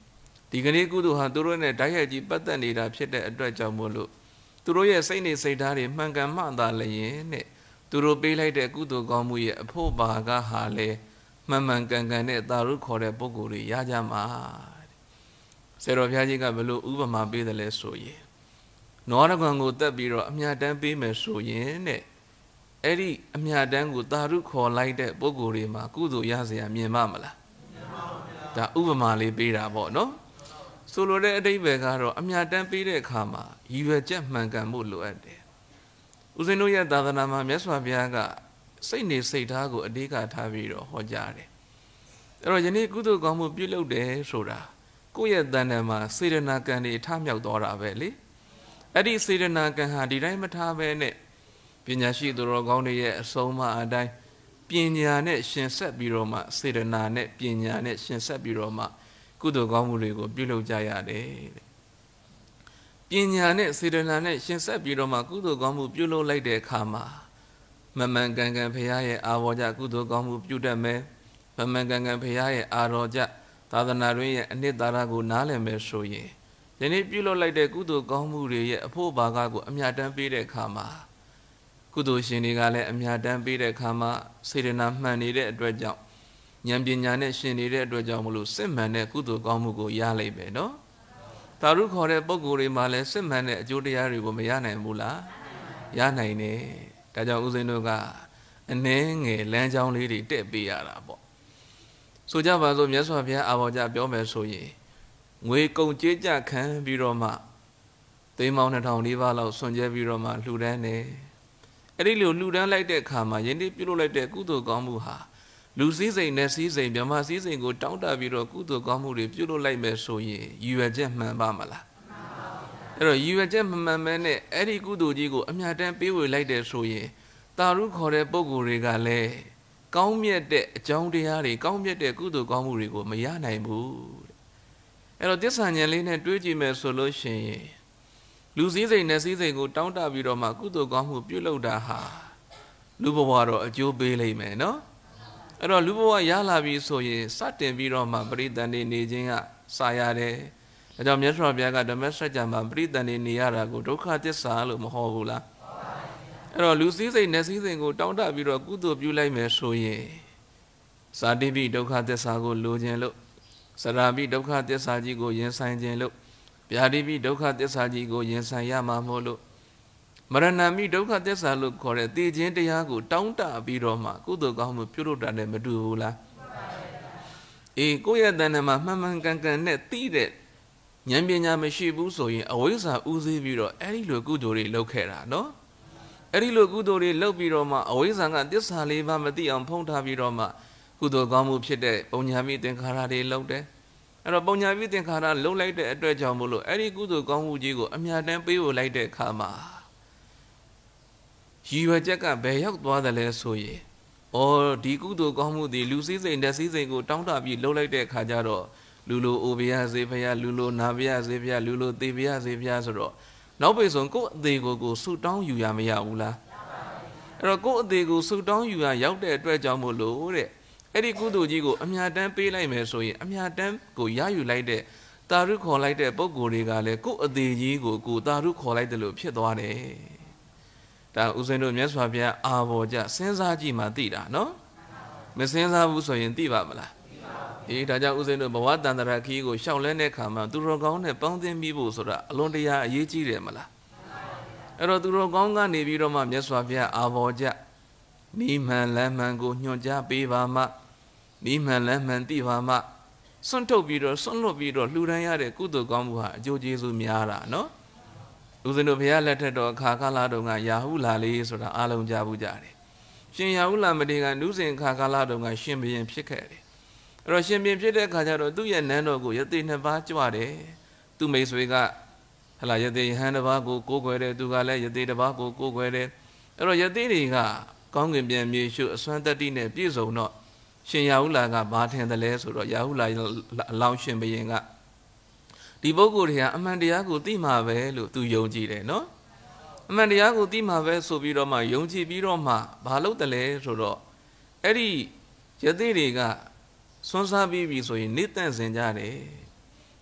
ဒီကနေ့ကုသိုလ်ဟာသူတို့နဲ့ဓာတ်ရိုက်ကြီးပတ်သက်နေတာဖြစ်တဲ့အတွက်ကြောင့်မို့လို့သူတို့ရဲ့စိတ်နေစိတ်ဓာတ်တွေမှန်ကန်မှသာလျင်နဲ့သူတို့ပေးလိုက်တဲ့ကုသိုလ်ကောင်းမှုရဲ့အဖို့ပါကဟာလေမှန်မှန်ကန်ကန်နဲ့သာရုခေါ်တဲ့ပုဂ္ဂိုလ်တွေရကြမှာဆရာတော်ဘုရားကြီးကဘယ်လိုဥပမာပေးတယ်လဲဆိုရင်နွားတကောင်ကိုတက်ပြီးတော့အမြတ်တမ်းပေးမယ်ဆိုရင်တဲ့အဲ့ဒီအမြတ်တမ်းကိုသာရုခေါ်လိုက်တဲ့ပုဂ္ဂိုလ်တွေမှာကုသိုလ်ရစရာမြင်ပါမလားမြင်ပါဘူးဗျာဒါဥပမာလေးပေးတာပေါ့နော်ဆိုလိုတဲ့အဓိပ္ပာယ်ကတော့အမြတ်တမ်းပေးတဲ့အခါမှာရည်ရွယ်ချက်မှန်ကန်မှုလိုအပ်တယ်ဦးဇင်းတို့ရဲ့သာသနာမှာမြတ်စွာဘုရားကစိတ်နေစိတ်ထားကိုအဓိကထားပြီးတော့ဟောကြားတယ်အဲ့တော့ယနေ့ကုသိုလ်ကောင်းမှုပြုလုပ်တယ်ဆိုတာကိုယ့်ရဲ့တဏ္ဍာမှာစေရနာကံတွေထမြောက်သွားတာပဲလေအဲ့ဒီစေရနာကံဟာဒီတိုင်းမထားပဲနဲ့ပညာရှိသူတော်ကောင်းတွေရဲ့အဆုံးအမအတိုင်းပညာနဲ့ရှင်ဆက်ပြီးတော့မှစေရနာနဲ့ပညာနဲ့ရှင်ဆက်ပြီးတော့မှကုသိုလ်ကောင်းမှုတွေကိုပြုလုပ်ကြရတယ်တဲ့ပညာနဲ့စေရနာနဲ့ရှင်ဆက်ပြီးတော့မှကုသိုလ်ကောင်းမှုပြုလုပ်လိုက်တဲ့အခါမှာမမှန်ကန်ကန်ဘုရားရဲ့အာဘောကြကုသိုလ်ကောင်းမှုပြုတတ်မယ်မမှန်ကန်ကန်ဘုရားရဲ့အာရောကြသာသနာ့တွင်ရဲ့အနှစ်သာရကိုနားလည်မယ်ဆိုရင်ဒီနေ့ပြုလုပ်လိုက်တဲ့ကုသိုလ်ကောင်းမှုတွေရဲ့အဖို့ဘာကကိုအမြတ်တမ်းပေးတဲ့အခါမှာကုသိုလ်ရှင်တွေကလည်းအမြတ်တမ်းပေးတဲ့အခါမှာစေရနာမှန်နေတဲ့အတွက်ကြောင့်ဉာဏ်ပညာနဲ့ရှင်နေတဲ့အတွက်ကြောင့်မလို့စစ်မှန်တဲ့ကုသိုလ်ကောင်းမှုကိုရလိမ့်မယ်နော်သာရုခေါ်တဲ့ပုဂ္ဂိုလ်တွေမှာလည်းစစ်မှန်တဲ့အကျိုးတရားတွေကိုမရနိုင်ဘူးလားရနိုင်တယ်ဒါကြောင့်ဦးဇင်းတို့ကအနှဲငယ်လမ်းကြောင်းလေးတွေတက်ပေးရတာပေါ့ဆိုကြပါစို့မြတ်စွာဘုရားအာဘောကြပြောမယ်ဆိုရင်ငွေကုန်ကြေးကြခံပြီးတော့မှသိန်းပေါင်းနှစ်ထောင်လေးပါးလောက်ဆွန်ကျဲပြီးတော့မှလှူဒန်းတယ်အဲ့ဒီလိုလှူဒန်းလိုက်တဲ့အခါမှာယင်းဒီပြုလုပ်လိုက်တဲ့ကုသိုလ်ကောင်းမှုဟာလူစည်းစိမ်နဲ့စည်းစိမ်မြမစည်းစိမ်ကိုတောင်းတပြီးတော့ကုသိုလ်ကောင်းမှုတွေပြုလုပ်လိုက်မယ်ဆိုရင်ရည်ရွယ်ချက်မှန်ပါမလားအဲ့တော့ရည်ရွယ်ချက်မမှန်မဲနဲ့အဲ့ဒီကုသိုလ်ကြီးကိုအမြတ်တမ်းပေးဝေလိုက်တယ်ဆိုရင်တာရုခေါ်တဲ့ပုဂ္ဂိုလ်တွေကလည်းကောင်းမြတ်တဲ့အကြောင်းတရားတွေကောင်းမြတ်တဲ့ကုသိုလ်ကောင်းမှုတွေကိုမရနိုင်ဘူးအဲ့တော့သစ္စာဉာဏ်လေးနဲ့တွေးကြည့်မယ်ဆိုလို့ရှိရင်လူစည်းစိမ်နဲ့စည်းစိမ်ကိုတောင်းတပြီးတော့မှကုသိုလ်ကောင်းမှုပြုလုပ်တာဟာလူဘဝတော့အကျိုးပေးလိမ့်မယ်နော်အဲ့တော့လူဘဝရလာပြီဆိုရင်စတင်ပြီးတော့မှပရိသတ်နေနေခြင်းကစာရတယ်ဒါကြောင့်မြတ်စွာဘုရားကဓမ္မစကြာမှာပရိသတ်နေနေရတာကိုဒုက္ခသစ္စာလို့မဟောဘူးလားအဲ့တော့လူစည်းစိမ်နဲ့စည်းစိမ်ကိုတောင်းတပြီးတော့ကုသိုလ်ပြုလိုက်မယ်ဆိုရင်ဇာတိပိဒုက္ခသစ္စာကိုလိုခြင်းလို့စရာပိဒုက္ခသစ္စာကြီးကိုရင်ဆိုင်ခြင်းလို့ဗျာတိပိဒုက္ခသစ္စာကြီးကိုရင်ဆိုင်ရမှာမို့လို့မရဏမိဒုက္ခသစ္စာလို့ခေါ်တဲ့သိခြင်းတရားကိုတောင်းတပြီးတော့မှကုသိုလ်ကောင်းမှုပြုလုပ်တာနဲ့မတူဘူးလားအေးကိုယ့်ရဲ့တဏ္ဍာမှာမှန်မှန်ကန်ကန်နဲ့သိတဲ့ဉာဏ်ပညာမရှိဘူးဆိုရင်အဝိဇ္ဇာဥသိပြီးတော့အဲ့ဒီလိုကုသိုလ်တွေလုပ်ခဲ့တာနော်အဲ့ဒီလိုကုသိုလ်တွေလုပ်ပြီးတော့မှအဝိဇ္ဇာကသစ္စာလေးပါးမသိအောင်ဖုံးထားပြီးတော့မှကုသိုလ်ကောင်းမှုဖြစ်တဲ့ပုံညာမိသင်္ခါရတွေလုပ်တယ်အဲ့တော့ပုံညာမိသင်္ခါရလုပ်လိုက်တဲ့အတွက်ကြောင့်မို့လို့အဲ့ဒီကုသိုလ်ကောင်းမှုကြီးကိုအမြတ်တမ်းပေးဖို့လိုက်တဲ့အခါမှာရည်ရွယ်ချက်ကဘယ်ရောက်သွားတယ်လဲဆိုရင်အော်ဒီကုသိုလ်ကောင်းမှုဒီလူစည်းစိမ်နဲ့စည်းစိမ်ကိုတောင်းတပြီးလုပ်လိုက်တဲ့အခါကျတော့လူလိုအိုပြရစေဖရာလူလိုနာပြရစေဖရာလူလိုသေပြရစေဖရာဆိုတော့နောက်ပိတ်ဆုံးကိုယ့်အသေးကိုကိုဆူတောင်းယူရမရဘူးလားအဲ့တော့ကိုယ့်အသေးကိုဆူတောင်းယူရရောက်တဲ့အတွက်ကြောင့်မို့လို့တဲ့အဲ့ဒီကုသိုလ်ကြီးကိုအမြတ်တမ်းပေးလိုက်မယ်ဆိုရင်အမြတ်တမ်းကိုရယူလိုက်တဲ့တာရုခေါ်လိုက်တဲ့ပုဂ္ဂိုလ်တွေကလည်းကိုယ့်အသေးကြီးကိုကိုတာရုခေါ်လိုက်တယ်လို့ဖြစ်သွားတယ်ဒါဥစဉ်တို့မြတ်စွာဘုရားအာဘောကြစဉ်းစားကြည့်မှသိတာနော်မစဉ်းစားဘူးဆိုရင်သိပါမလားအေးဒါကြောင့်ဥစဉ်တို့ဘဝတန်တရာခီးကိုရှောက်လဲတဲ့ခါမှာသူတော်ကောင်းနဲ့ပေါင်းသင်းပြီးဖို့ဆိုတာအလွန်တရာအရေးကြီးတယ်မလားအဲ့တော့သူတော်ကောင်းကနေပြီးတော့မှမြတ်စွာဘုရားအာဘောကြမိမှန်လမ်းမှန်ကိုညွှန်ကြားပေးပါမှမိမှန်လမ်းမှန်သိပါမှစွန့်ထုတ်ပြီးတော့စွန့်လွတ်ပြီးတော့လှူဒန်းရတဲ့ကုသိုလ်ကောင်းမှုဟာအကျိုးကျေးဇူးများတာနော်ဦးဇင်းတို့ဘုရားလက်ထက်တော်အခါကာလတုန်းကယာဟုလာလေးဆိုတာအားလုံးကြားဘူးကြတယ်ရှင်ယာဟုလာမတေကနုစဉ်အခါကာလတုန်းကရှင်ဘုရင်ဖြစ်ခဲ့တယ်အဲ့တော့ရှင်ဘုရင်ဖြစ်တဲ့အခါကျတော့သူ့ရဲ့နန်းတော်ကိုယသိနှစ်ပါးကြွတယ်သူ့မိတ်ဆွေကဟလာယသိယဟန်တစ်ပါးကိုကိုးကွယ်တယ်သူကလည်းယသိတစ်ပါးကိုကိုးကွယ်တယ်အဲ့တော့ယသိတွေကကောင်းကင်ပြန်မြေရှုအစွမ်းတတ္တိနဲ့ပြည့်စုံတော့ရှင်ယာဟုလာကဘာထင်တယ်လဲဆိုတော့ယာဟုလာအလောင်းရှင်ဘုရင်ကဒီပုဂ္ဂိုလ်တွေကအမှန်တရားကိုသိမှာပဲလို့သူယုံကြည်တယ်နော်အမှန်တရားကိုသိမှာပဲဆိုပြီးတော့မှယုံကြည်ပြီးတော့မှဘာလုပ်တယ်လဲဆိုတော့အဲ့ဒီယသိတွေကဆွမ်းစားပြီးပြီဆိုရင်နေတန့်စင်ကြတယ်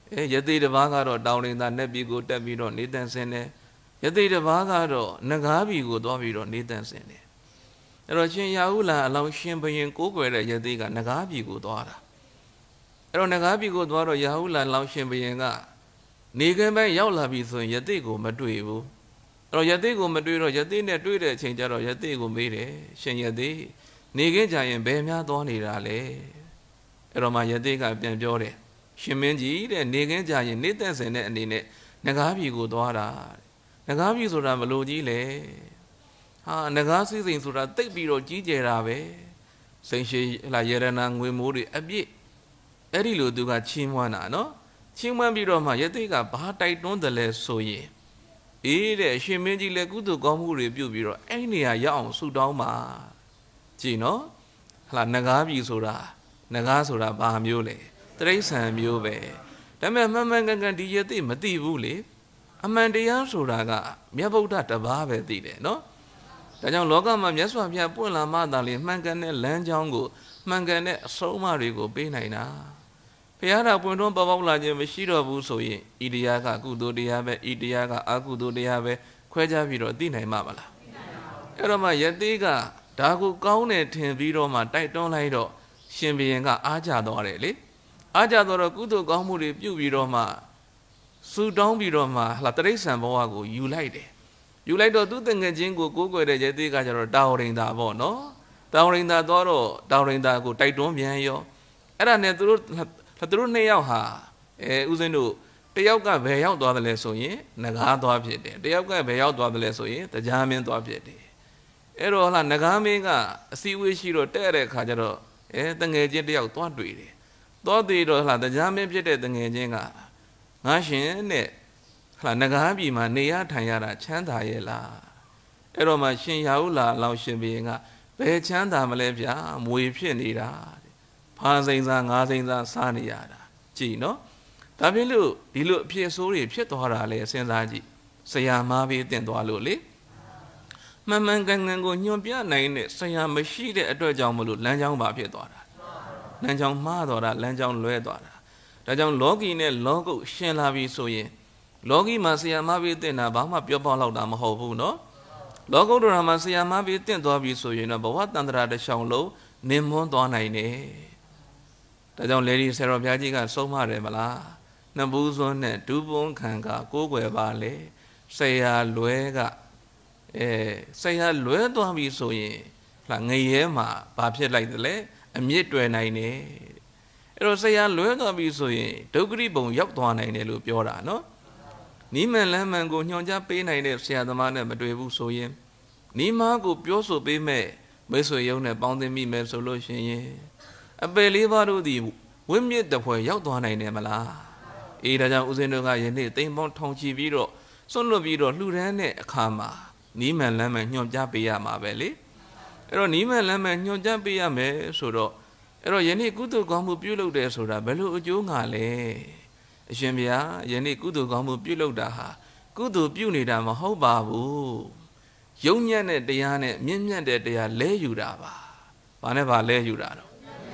အဲယသိတစ်ပါးကတော့တောင်ရင်သာနဲ့ပြီးကိုတက်ပြီးတော့နေတန်ဆင်းတယ်ယသိတစ်ပါးကတော့နဂါးပြီကိုသွားပြီးတော့နေတန်ဆင်းတယ်အဲ့တော့ရှင်ရာဟုလအလောင်းရှင်ဘရင်ကိုးကွယ်တဲ့ယသိကနဂါးပြီကိုသွားတာအဲ့တော့နဂါးပြီကိုသွားတော့ရာဟုလလောင်းရှင်ဘရင်ကနေခင်းပိုင်းရောက်လာပြီဆိုရင်ယသိကိုမတွေ့ဘူးအဲ့တော့ယသိကိုမတွေ့တော့ယသိနဲ့တွေ့တဲ့အချိန်ကျတော့ယသိကိုမေးတယ်ရှင်ယသိနေခင်းကြရင်ဘယ်များသွားနေတာလဲအဲ့တော့မှယသိကပြန်ပြောတယ်ရှင်မင်းကြီးတဲ့နေခင်းကြရင်နေသက်စင်တဲ့အနေနဲ့နဂါးပြီကိုသွားတာနဂါးပြီဆိုတာမလို့ကြီးလေဟာနဂါးစည်းစိမ်ဆိုတာတိတ်ပြီးတော့ကြီးကျယ်တာပဲစိန်ရှိလာရတနာငွေမိုးတွေအပြည့်အဲ့ဒီလိုသူကချီးမွမ်းတာနော်ချီးမွမ်းပြီးတော့မှယသိကဘာတိုက်တွန်းတယ်လဲဆိုရင်အေးတဲ့ရှင်မင်းကြီးလည်းကုသိုလ်ကောင်းမှုတွေပြုပြီးတော့အဲ့နေရာရောက်အောင်ဆုတောင်းပါကြည်နော်ဟလာနဂါးပြီဆိုတာနဂါးဆိုတာဘာမျိုးလဲတရိษံမျိုးပဲဒါပေမဲ့မှန်မှန်ကန်ကန်ဒီယသိမသိဘူးလေအမှန်တရားဆိုတာကမြတ်ဗုဒ္ဓတပါးပဲသိတယ်နော်ဒါကြောင့်လောကမှာမြတ်စွာဘုရားပွင့်လာမှသာလေမှန်ကန်တဲ့လမ်းကြောင်းကိုမှန်ကန်တဲ့အဆုံးအမတွေကိုပေးနိုင်တာဘုရားတော်ပွင့်တွန်းပေါ်ပေါက်လာခြင်းမရှိတော့ဘူးဆိုရင်ဤတရားကကုသိုလ်တရားပဲဤတရားကအကုသိုလ်တရားပဲခွဲခြားပြီးတော့သိနိုင်မှာမလားအဲ့တော့မှယသိကဒါကိုကောင်းတယ်ထင်ပြီးတော့မှတိုက်တွန်းလိုက်တော့ရှင်ဘုရင်ကအားကြသွားတယ်လေအားကြတော့ကုသိုလ်ကောင်းမှုတွေပြုပြီးတော့မှစူတောင်းပြီးတော့မှဟလာတရိษံဘဝကိုယူလိုက်တယ်ယူလိုက်တော့သူတငယ်ချင်းကိုကိုးကွယ်တဲ့ယသိကကျတော့တာဝရိန်သာပေါ့နော်တာဝရိန်သာတော့တာဝရိန်သာကိုတိုက်တွန်းပြန်ရောအဲ့ဒါနဲ့သူတို့သူတို့နှစ်ယောက်ဟာအဲဥစဉ်တို့တယောက်ကဘယ်ရောက်သွားတယ်လဲဆိုရင်နဂါးသွားဖြစ်တယ်တယောက်ကဘယ်ရောက်သွားတယ်လဲဆိုရင်တရားမင်းသွားဖြစ်တယ်အဲ့တော့ဟလာနဂါးမင်းကအစည်းအဝေးရှိတော့တဲ့တဲ့အခါကျတော့အဲတငယ်ချင်းတယောက်သွားတွေ့တယ်သွားတွေ့တော့ဟလာတရားမင်းဖြစ်တဲ့တငယ်ချင်းကငါရှင်နဲ့ဟလာနဂါးပြည်မှာနေရထိုင်ရတာချမ်းသာရဲ့လားအဲ့တော့မှရှင်ရာဟုလာလောင်ရှင်ဘုရင်ကဘယ်ချမ်းသာမလဲဗျာမွေဖြစ်နေတာဖားစိန်စားငါးစိန်စားစားနေရတာကြည်နော်ဒါဖြစ်လို့ဒီလိုအဖြစ်ဆိုးတွေဖြစ်သွားတာလေစဉ်းစားကြည့်ဆရာမားပြီးတင်သွားလို့လေမှန်မှန်ကန်ကန်ကိုညွန်ပြနိုင်တဲ့ဆရာမရှိတဲ့အတွက်ကြောင့်မလို့လမ်းကြောင်းပါဖြစ်သွားတာလမ်းကြောင်းမှားသွားတာလမ်းကြောင်းလွဲသွားတာဒါကြောင့်လောကီနဲ့လောကုတ်ရှင်လာပြီဆိုရင်လောကီမှာဆရာမပြီးတင်တာဘာမှပြောပေါက်လောက်တာမဟုတ်ဘူးနော်လောကုတ္တရာမှာဆရာမပြီးတင့်သွားပြီဆိုရင်တော့ဘဝတန္တရာတစ်ချောင်းလုံးနင်းမွန်းသွားနိုင်တယ်ဒါကြောင့်လေဒီဆရာတော်ဘုရားကြီးကဆုံးမတယ်မလားနှစ်ဘူးစွန်းနဲ့ဒူးပွန်းခံကကိုးကွယ်ပါလေဆရာလွဲကအဲဆရာလွဲသွားပြီဆိုရင်ဟာငရဲမှာဘာဖြစ်လိုက်သလဲအမြင့်တွယ်နိုင်တယ်အဲ့တော့ဆရာလွဲသွားပြီဆိုရင်ဒုက္ခရိပုံရောက်သွားနိုင်တယ်လို့ပြောတာနော်နီးမှန်လမ်းမှန်ကိုညွှန်ကြားပေးနိုင်တဲ့ဆရာသမားနဲ့မတွေ့ဘူးဆိုရင်နီးမားကိုပြောဆိုပေးမဲ့မိတ်ဆွေရုံးနဲ့ပေါင်းသင်းမိမယ်ဆိုလို့ရှိရင်အပယ်လေးပါးတို့သည်ဝိမြင့်တပွဲရောက်သွားနိုင်တယ်မလားအေးဒါကြောင့်ဦးဇင်းတို့ကယနေ့တိမ်ပေါင်းထောင်ချီပြီးတော့စွန့်လွတ်ပြီးတော့လှူဒန်းတဲ့အခါမှာနီးမှန်လမ်းမှန်ညွှန်ကြားပေးရမှာပဲလေအဲ့တော့နီးမှန်လမ်းမှန်ညွှန်ကြားပေးရမယ်ဆိုတော့အဲ့တော့ယနေ့ကုသိုလ်ကောင်းမှုပြုလုပ်တယ်ဆိုတာဘယ်လိုအကျိုးငါလဲအရှင်ဘုရားယနေ့ကုသိုလ်ကောင်းမှုပြုလုပ်တာဟာကုသိုလ်ပြုနေတာမဟုတ်ပါဘူးယုံညံ့တဲ့တရားနဲ့မြင့်မြတ်တဲ့တရားလဲယူတာပါဘာနဲ့ဘာလဲယူတာတော့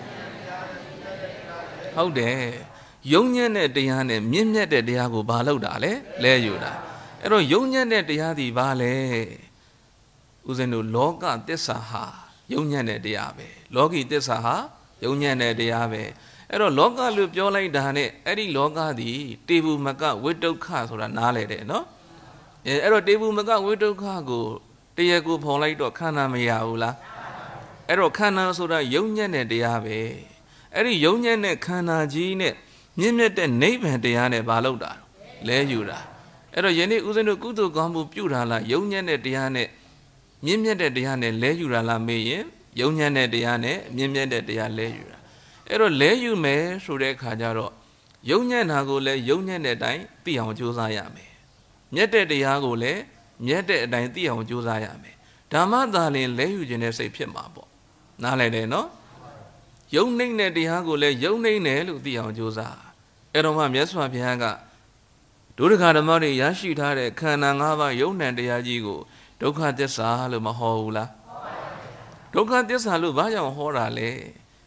ဟုတ်တယ်ယုံညံ့တဲ့တရားနဲ့မြင့်မြတ်တဲ့တရားကိုဘာလုပ်တာလဲလဲယူတာအဲ့တော့ယုံညံ့တဲ့တရားဒီဘာလဲဦးဇင်းတို့လောကသစ္စာဟာယုံညံ့တဲ့တရားပဲလောကီသစ္စာဟာယုံညံ့တဲ့တရားပဲအဲ့တော့လောကလို့ပြောလိုက်တာနဲ့အဲ့ဒီလောကသည်တေဘူးမကဝိတုခဆိုတာနားလေတယ်နော်အဲအဲ့တော့တေဘူးမကဝိတုခကိုတရားကိုဖော်လိုက်တော့ခန္ဓာမရဘူးလားအဲ့တော့ခန္ဓာဆိုတာယုံညံ့တဲ့တရားပဲအဲ့ဒီယုံညံ့တဲ့ခန္ဓာကြီးနဲ့မြင့်မြတ်တဲ့နိဗ္ဗာန်တရားနဲ့ဘာလို့တာလဲယူတာအဲ့တော့ယနေ့ဦးဇင်းတို့ကုသိုလ်ကောင်းမှုပြုတာလားယုံညံ့တဲ့တရားနဲ့မြင့်မြတ်တဲ့တရားနဲ့လဲယူတာလားမေးရင်ယုံညံ့တဲ့တရားနဲ့မြင့်မြတ်တဲ့တရားလဲယူတာအဲ့တော့လဲယူမယ်ဆိုတဲ့အခါကျတော့ယုံညံ့တာကိုလည်းယုံညံ့တဲ့အတိုင်းသိအောင်ကြိုးစားရမယ်မြတ်တဲ့တရားကိုလည်းမြတ်တဲ့အတိုင်းသိအောင်ကြိုးစားရမယ်ဓမ္မသာလင်လဲယူခြင်းတဲ့စိတ်ဖြစ်မှာပေါ့နားလည်တယ်နော်ယုံနှိမ့်တဲ့တရားကိုလည်းယုံနှိမ့်တယ်လို့သိအောင်ကြိုးစားအဲ့တော့မှမြတ်စွာဘုရားကဒုက္ခဓမ္မတွေရရှိထားတဲ့ခန္ဓာ၅ပါးယုံနှံတရားကြီးကိုဒုက္ခသစ္စာလို့မဟောဘူးလားဒုက္ခသစ္စာလို့ဘာကြောင့်ဟောတာလဲ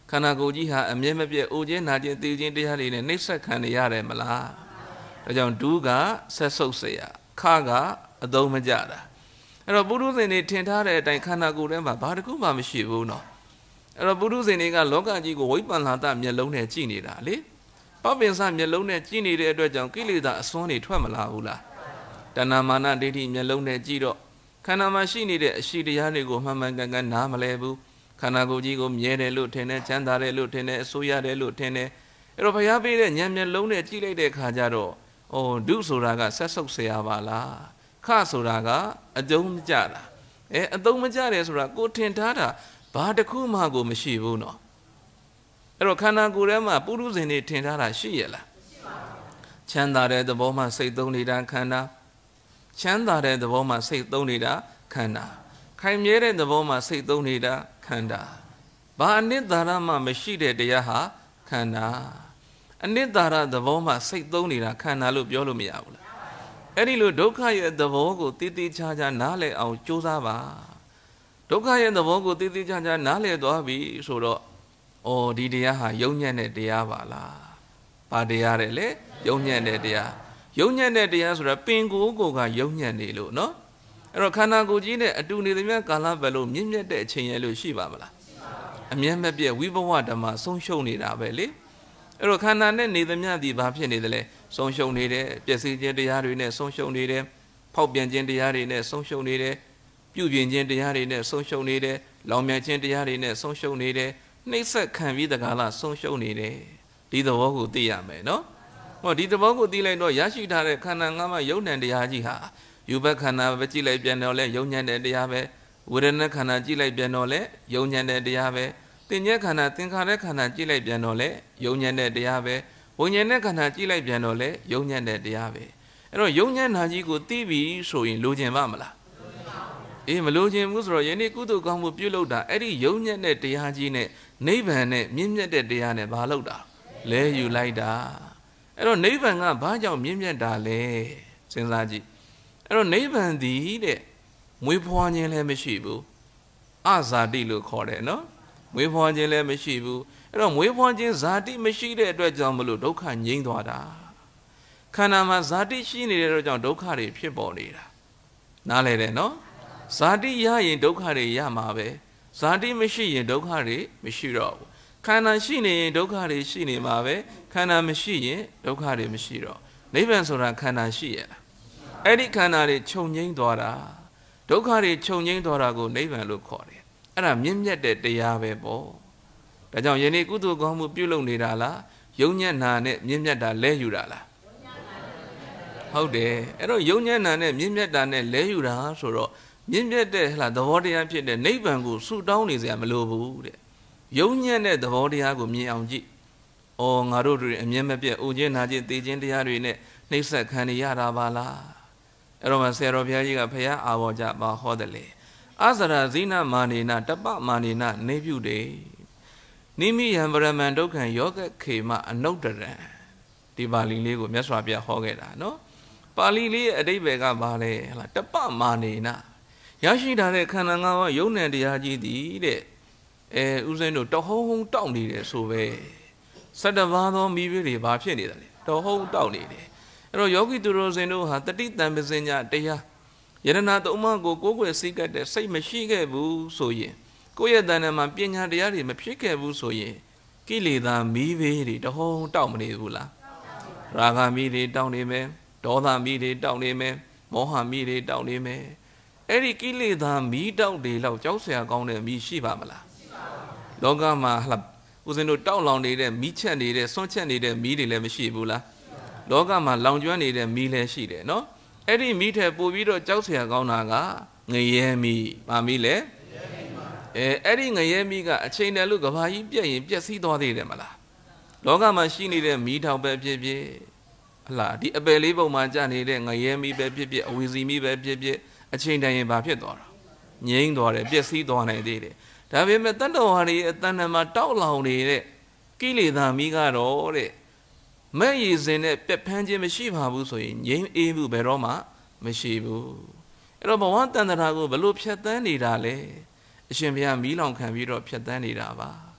ခန္ဓာကိုယ်ကြီးဟာအမြဲမပြတ်အိုခြင်းနာခြင်းသိခြင်းတရားတွေနဲ့နှိမ့်ဆက်ခံနေရတယ်မလားဒါကြောင့်ဒုကဆက်ဆုပ်เสียခကအသုံးမကျတာအဲ့တော့ပုရုဇဉ်တွေထင်ထားတဲ့အတိုင်းခန္ဓာကိုယ်ထဲမှာဘာတစ်ခုမှမရှိဘူးနော်အဲ့တော့ပုရုဇဉ်တွေကလောကကြီးကိုဝိပန္နာတမျက်လုံးနဲ့ကြည့်နေတာလေပပင်စမျက်လုံးနဲ့ကြည့်နေတဲ့အတွက်ကြောင့်ကိလေသာအစွန်းတွေထွက်မလာဘူးလားတဏမာနဒိဋ္ဌိမျက်လုံးနဲ့ကြည့်တော့ခန္ဓာမှာရှိနေတဲ့အရှိတရားတွေကိုမှန်မှန်ကန်ကန်နားမလဲဘူးခန္ဓာကိုယ်ကြီးကိုမြဲတယ်လို့ထင်တယ်ချမ်းသာတယ်လို့ထင်တယ်အစိုးရတယ်လို့ထင်တယ်အဲ့တော့ဘုရားပေးတဲ့ဉာဏ်မျက်လုံးနဲ့ကြည့်လိုက်တဲ့အခါကျတော့ဩဒုဆိုတာကဆက်ဆုပ်เสียပါလားခဆိုတာကအတုံးမကြတာအဲအတုံးမကြတယ်ဆိုတာကိုထင်ထားတာဘာတစ်ခုမှကိုမရှိဘူးနော်အဲ့တော့ခန္ဓာကိုယ်ထဲမှာပုရုဇဉ်တွေထင်ထားတာရှိရလားမရှိပါဘူးချမ်းသာတဲ့သဘောမှစိတ်သုံးနေတာခန္ဓာချမ်းသာတဲ့သဘောမှာစိတ်သုံးနေတာခန္ဓာခိုင်မြဲတဲ့သဘောမှာစိတ်သုံးနေတာခန္ဓာဘာအနိတ္တရမှမရှိတဲ့တရားဟာခန္ဓာအနိတ္တရသဘောမှာစိတ်သုံးနေတာခန္ဓာလို့ပြောလို့မရဘူးလားအဲ့ဒီလိုဒုက္ခရဲ့သဘောကိုတည်တည်ချာချာနားလည်အောင်ကြိုးစားပါဒုက္ခရဲ့သဘောကိုတည်တည်ချာချာနားလည်သွားပြီဆိုတော့ဩဒီတရားဟာယုံညံ့တဲ့တရားပါလားဘာတရားတဲ့လေယုံညံ့တဲ့တရားယုံညံ့တဲ့တရားဆိုတာပင်ကိုယ်ကိုကယုံညံ့နေလို့နော်အဲ့တော့ခန္ဓာကိုယ်ကြီးနဲ့အတူနေသမျှကာလပတ်လို့မြင့်မြတ်တဲ့အချိန်ရဲ့လို့ရှိပါမလားအမြဲမပြတ်ဝိဘဝဓမ္မဆုံးရှုံးနေတာပဲလေအဲ့တော့ခန္ဓာနဲ့နေသမျှဒီဘာဖြစ်နေသလဲဆုံးရှုံးနေတယ်ပျက်စီးခြင်းတရားတွေနဲ့ဆုံးရှုံးနေတယ်ဖောက်ပြန်ခြင်းတရားတွေနဲ့ဆုံးရှုံးနေတယ်ပြုပြင်ခြင်းတရားတွေနဲ့ဆုံးရှုံးနေတယ်လောင်မြိုင်ခြင်းတရားတွေနဲ့ဆုံးရှုံးနေတယ်နှိမ့်ဆက်ခံပြီးတကားလားဆုံးရှုံးနေတယ်ဒီသဘောကိုသိရမယ်နော်ဟောဒီသဘောကိုသိလိုက်တော့ရရှိထားတဲ့ခန္ဓာငါးပါးယုံဉဏ်တရားကြီးဟာယူဘခန္ဓာပဲကြည့်လိုက်ပြန်တော့လဲယုံဉဏ်တဲ့တရားပဲဝေဒနာခန္ဓာကြည့်လိုက်ပြန်တော့လဲယုံဉဏ်တဲ့တရားပဲသင်္ညက်ခန္ဓာသင်္ခါရခန္ဓာကြည့်လိုက်ပြန်တော့လဲယုံဉဏ်တဲ့တရားပဲဝိညာဉ်နဲ့ခန္ဓာကြည့်လိုက်ပြန်တော့လဲယုံဉဏ်တဲ့တရားပဲအဲ့တော့ယုံဉဏ်နာကြီးကိုသိပြီဆိုရင်လိုချင်ပါမလားအေးမလိုချင်ဘူးဆိုတော့ယနေ့ကုသိုလ်ကောင်းမှုပြုလုပ်တာအဲ့ဒီယုံဉဏ်တဲ့တရားကြီးနဲ့နိဗ္ဗာန်နဲ့မြင့်မြတ်တဲ့တရားနဲ့ဘာလုပ်တာလဲယူလိုက်တာအဲ့တော့နိဗ္ဗာန်ကဘာကြောင့်မြင့်မြတ်တာလဲစဉ်းစားကြည့်အဲ့တော့နိဗ္ဗာန်သည်တဲ့မွေးဖွားခြင်းလည်းမရှိဘူးအဇာတိလို့ခေါ်တယ်နော်မွေးဖွားခြင်းလည်းမရှိဘူးအဲ့တော့မွေးဖွားခြင်းဇာတိမရှိတဲ့အတွက်ကြောင့်မလို့ဒုက္ခငြိမ်းသွားတာခန္ဓာမှာဇာတိရှိနေတဲ့အတွက်ကြောင့်ဒုက္ခတွေဖြစ်ပေါ်နေတာနားလည်တယ်နော်ဇာတိရရင်ဒုက္ခတွေရမှာပဲဇာတိမရှိရင်ဒုက္ခတွေမရှိတော့ဘူးခန္ဓာရှိနေရင်ဒုက္ခတွေရှိနေမှာပဲခန္ဓာမရှိရင်ဒုက္ခတွေမရှိတော့နိဗ္ဗာန်ဆိုတာခန္ဓာရှိရလားအဲ့ဒီခန္ဓာတွေခြုံငိမ့်သွားတာဒုက္ခတွေခြုံငိမ့်သွားတာကိုနိဗ္ဗာန်လို့ခေါ်တယ်အဲ့ဒါမြင့်မြတ်တဲ့တရားပဲပေါ့ဒါကြောင့်ယနေ့ကုသိုလ်ကောင်းမှုပြုလုပ်နေတာလားယုံညံ့နာနဲ့မြင့်မြတ်တာလဲယူတာလားဟုတ်တယ်အဲ့တော့ယုံညံ့နာနဲ့မြင့်မြတ်တာနဲ့လဲယူတာဆိုတော့မြင့်မြတ်တဲ့ဟလာသဘောတရားဖြစ်တဲ့နိဗ္ဗာန်ကိုဆုတောင်းနေစရာမလိုဘူးတဲ့ယုံညံ့တဲ့သဘောတရားကိုမြင်အောင်ကြည့်။အော်ငါတို့တွေအမြဲမပြတ်အိုခြင်းနာခြင်းသိခြင်းတရားတွေနဲ့နှိမ့်ဆက်ခံနေရတာပါလား။အဲ့တော့မှဆရာတော်ဘုရားကြီးကဘုရားအာဘောကြပါဟောတယ်လေ။အစရာဇိနမာနေနတပမာနေနနေပြုတယ်။နိမိယံပရမန်ဒုက္ခံယောဂခေမအနုတ္တရံဒီပါဠိလေးကိုမြတ်စွာဘုရားဟောခဲ့တာနော်။ပါဠိလေးရဲ့အဓိပ္ပာယ်ကဘာလဲဟလားတပမာနေနရရှိထားတဲ့ခန္ဓာငါးပါးယုံဉဏ်တရားကြီးသည်တဲ့အဲဥစဉ်တို့တဟုံးဟုံးတောက်နေတယ်ဆိုပဲစတ္တဘာသောမိဘတွေဘာဖြစ်နေတယ်လဲတဟုံးတောက်နေတယ်အဲ့တော့ယောဂီသူတော်စင်တို့ဟာတတိတံပစဉ္ညာတရားယရဏသုံးပါးကိုကိုယ်ွယ်စိတ်ကတဲ့စိတ်မရှိခဲ့ဘူးဆိုရင်ကိုယ့်ရဲ့တဏ္ဍာမှာပညာတရားတွေမဖြစ်ခဲ့ဘူးဆိုရင်ကိလေသာမိဘတွေတဟုံးတောက်မနေဘူးလားရာဂမိတွေတောက်နေမယ်ဒေါသမိတွေတောက်နေမယ်မောဟမိတွေတောက်နေမယ်အဲ့ဒီကိလေသာမိတောက်တွေလောက်ကြောက်စရာကောင်းတဲ့မိရှိပါမလားလောကမှာဟလာဦးဇင်းတို့တောက်လောင်နေတဲ့မီးချက်နေတဲ့ဆွန့်ချက်နေတဲ့မီးတွေလည်းမရှိဘူးလားလောကမှာလောင်ကျွမ်းနေတဲ့မီးလည်းရှိတယ်နော်အဲ့ဒီမီးထဲပို့ပြီးတော့ကြောက်เสียကောင်းတာကငရဲမီးပါမီးလေအဲအဲ့ဒီငရဲမီးကအချိန်တည်းလို့ကဘာကြီးပြက်ရင်ပြက်စီးသွားသေးတယ်မလားလောကမှာရှိနေတဲ့မီးထောင်ပဲဖြစ်ဖြစ်ဟလာဒီအပယ်လေးပုံမှာကြာနေတဲ့ငရဲမီးပဲဖြစ်ဖြစ်အဝီစီမီးပဲဖြစ်ဖြစ်အချိန်တည်းရင်ဘာဖြစ်သွားတာငြိမ်းသွားတယ်ပြက်စီးသွားနိုင်သေးတယ်ဒါပေမဲ့တတ္တဝါတွေအတဏ္ဍမှာတောက်လောင်နေတဲ့ကိလေသာမိကတော့တဲ့မဲ့ရည်စင်နဲ့ပြက်ဖန်းခြင်းမရှိပါဘူးဆိုရင်ငြိမ်းအေးမှုဘယ်တော့မှမရှိဘူးအဲ့တော့ဘဝတဏ္ဍရာကိုဘလို့ဖြတ်တန်းနေတာလဲအရှင်ဘုရားမီးလောင်ခံပြီးတော့ဖြတ်တန်းနေတာပါသ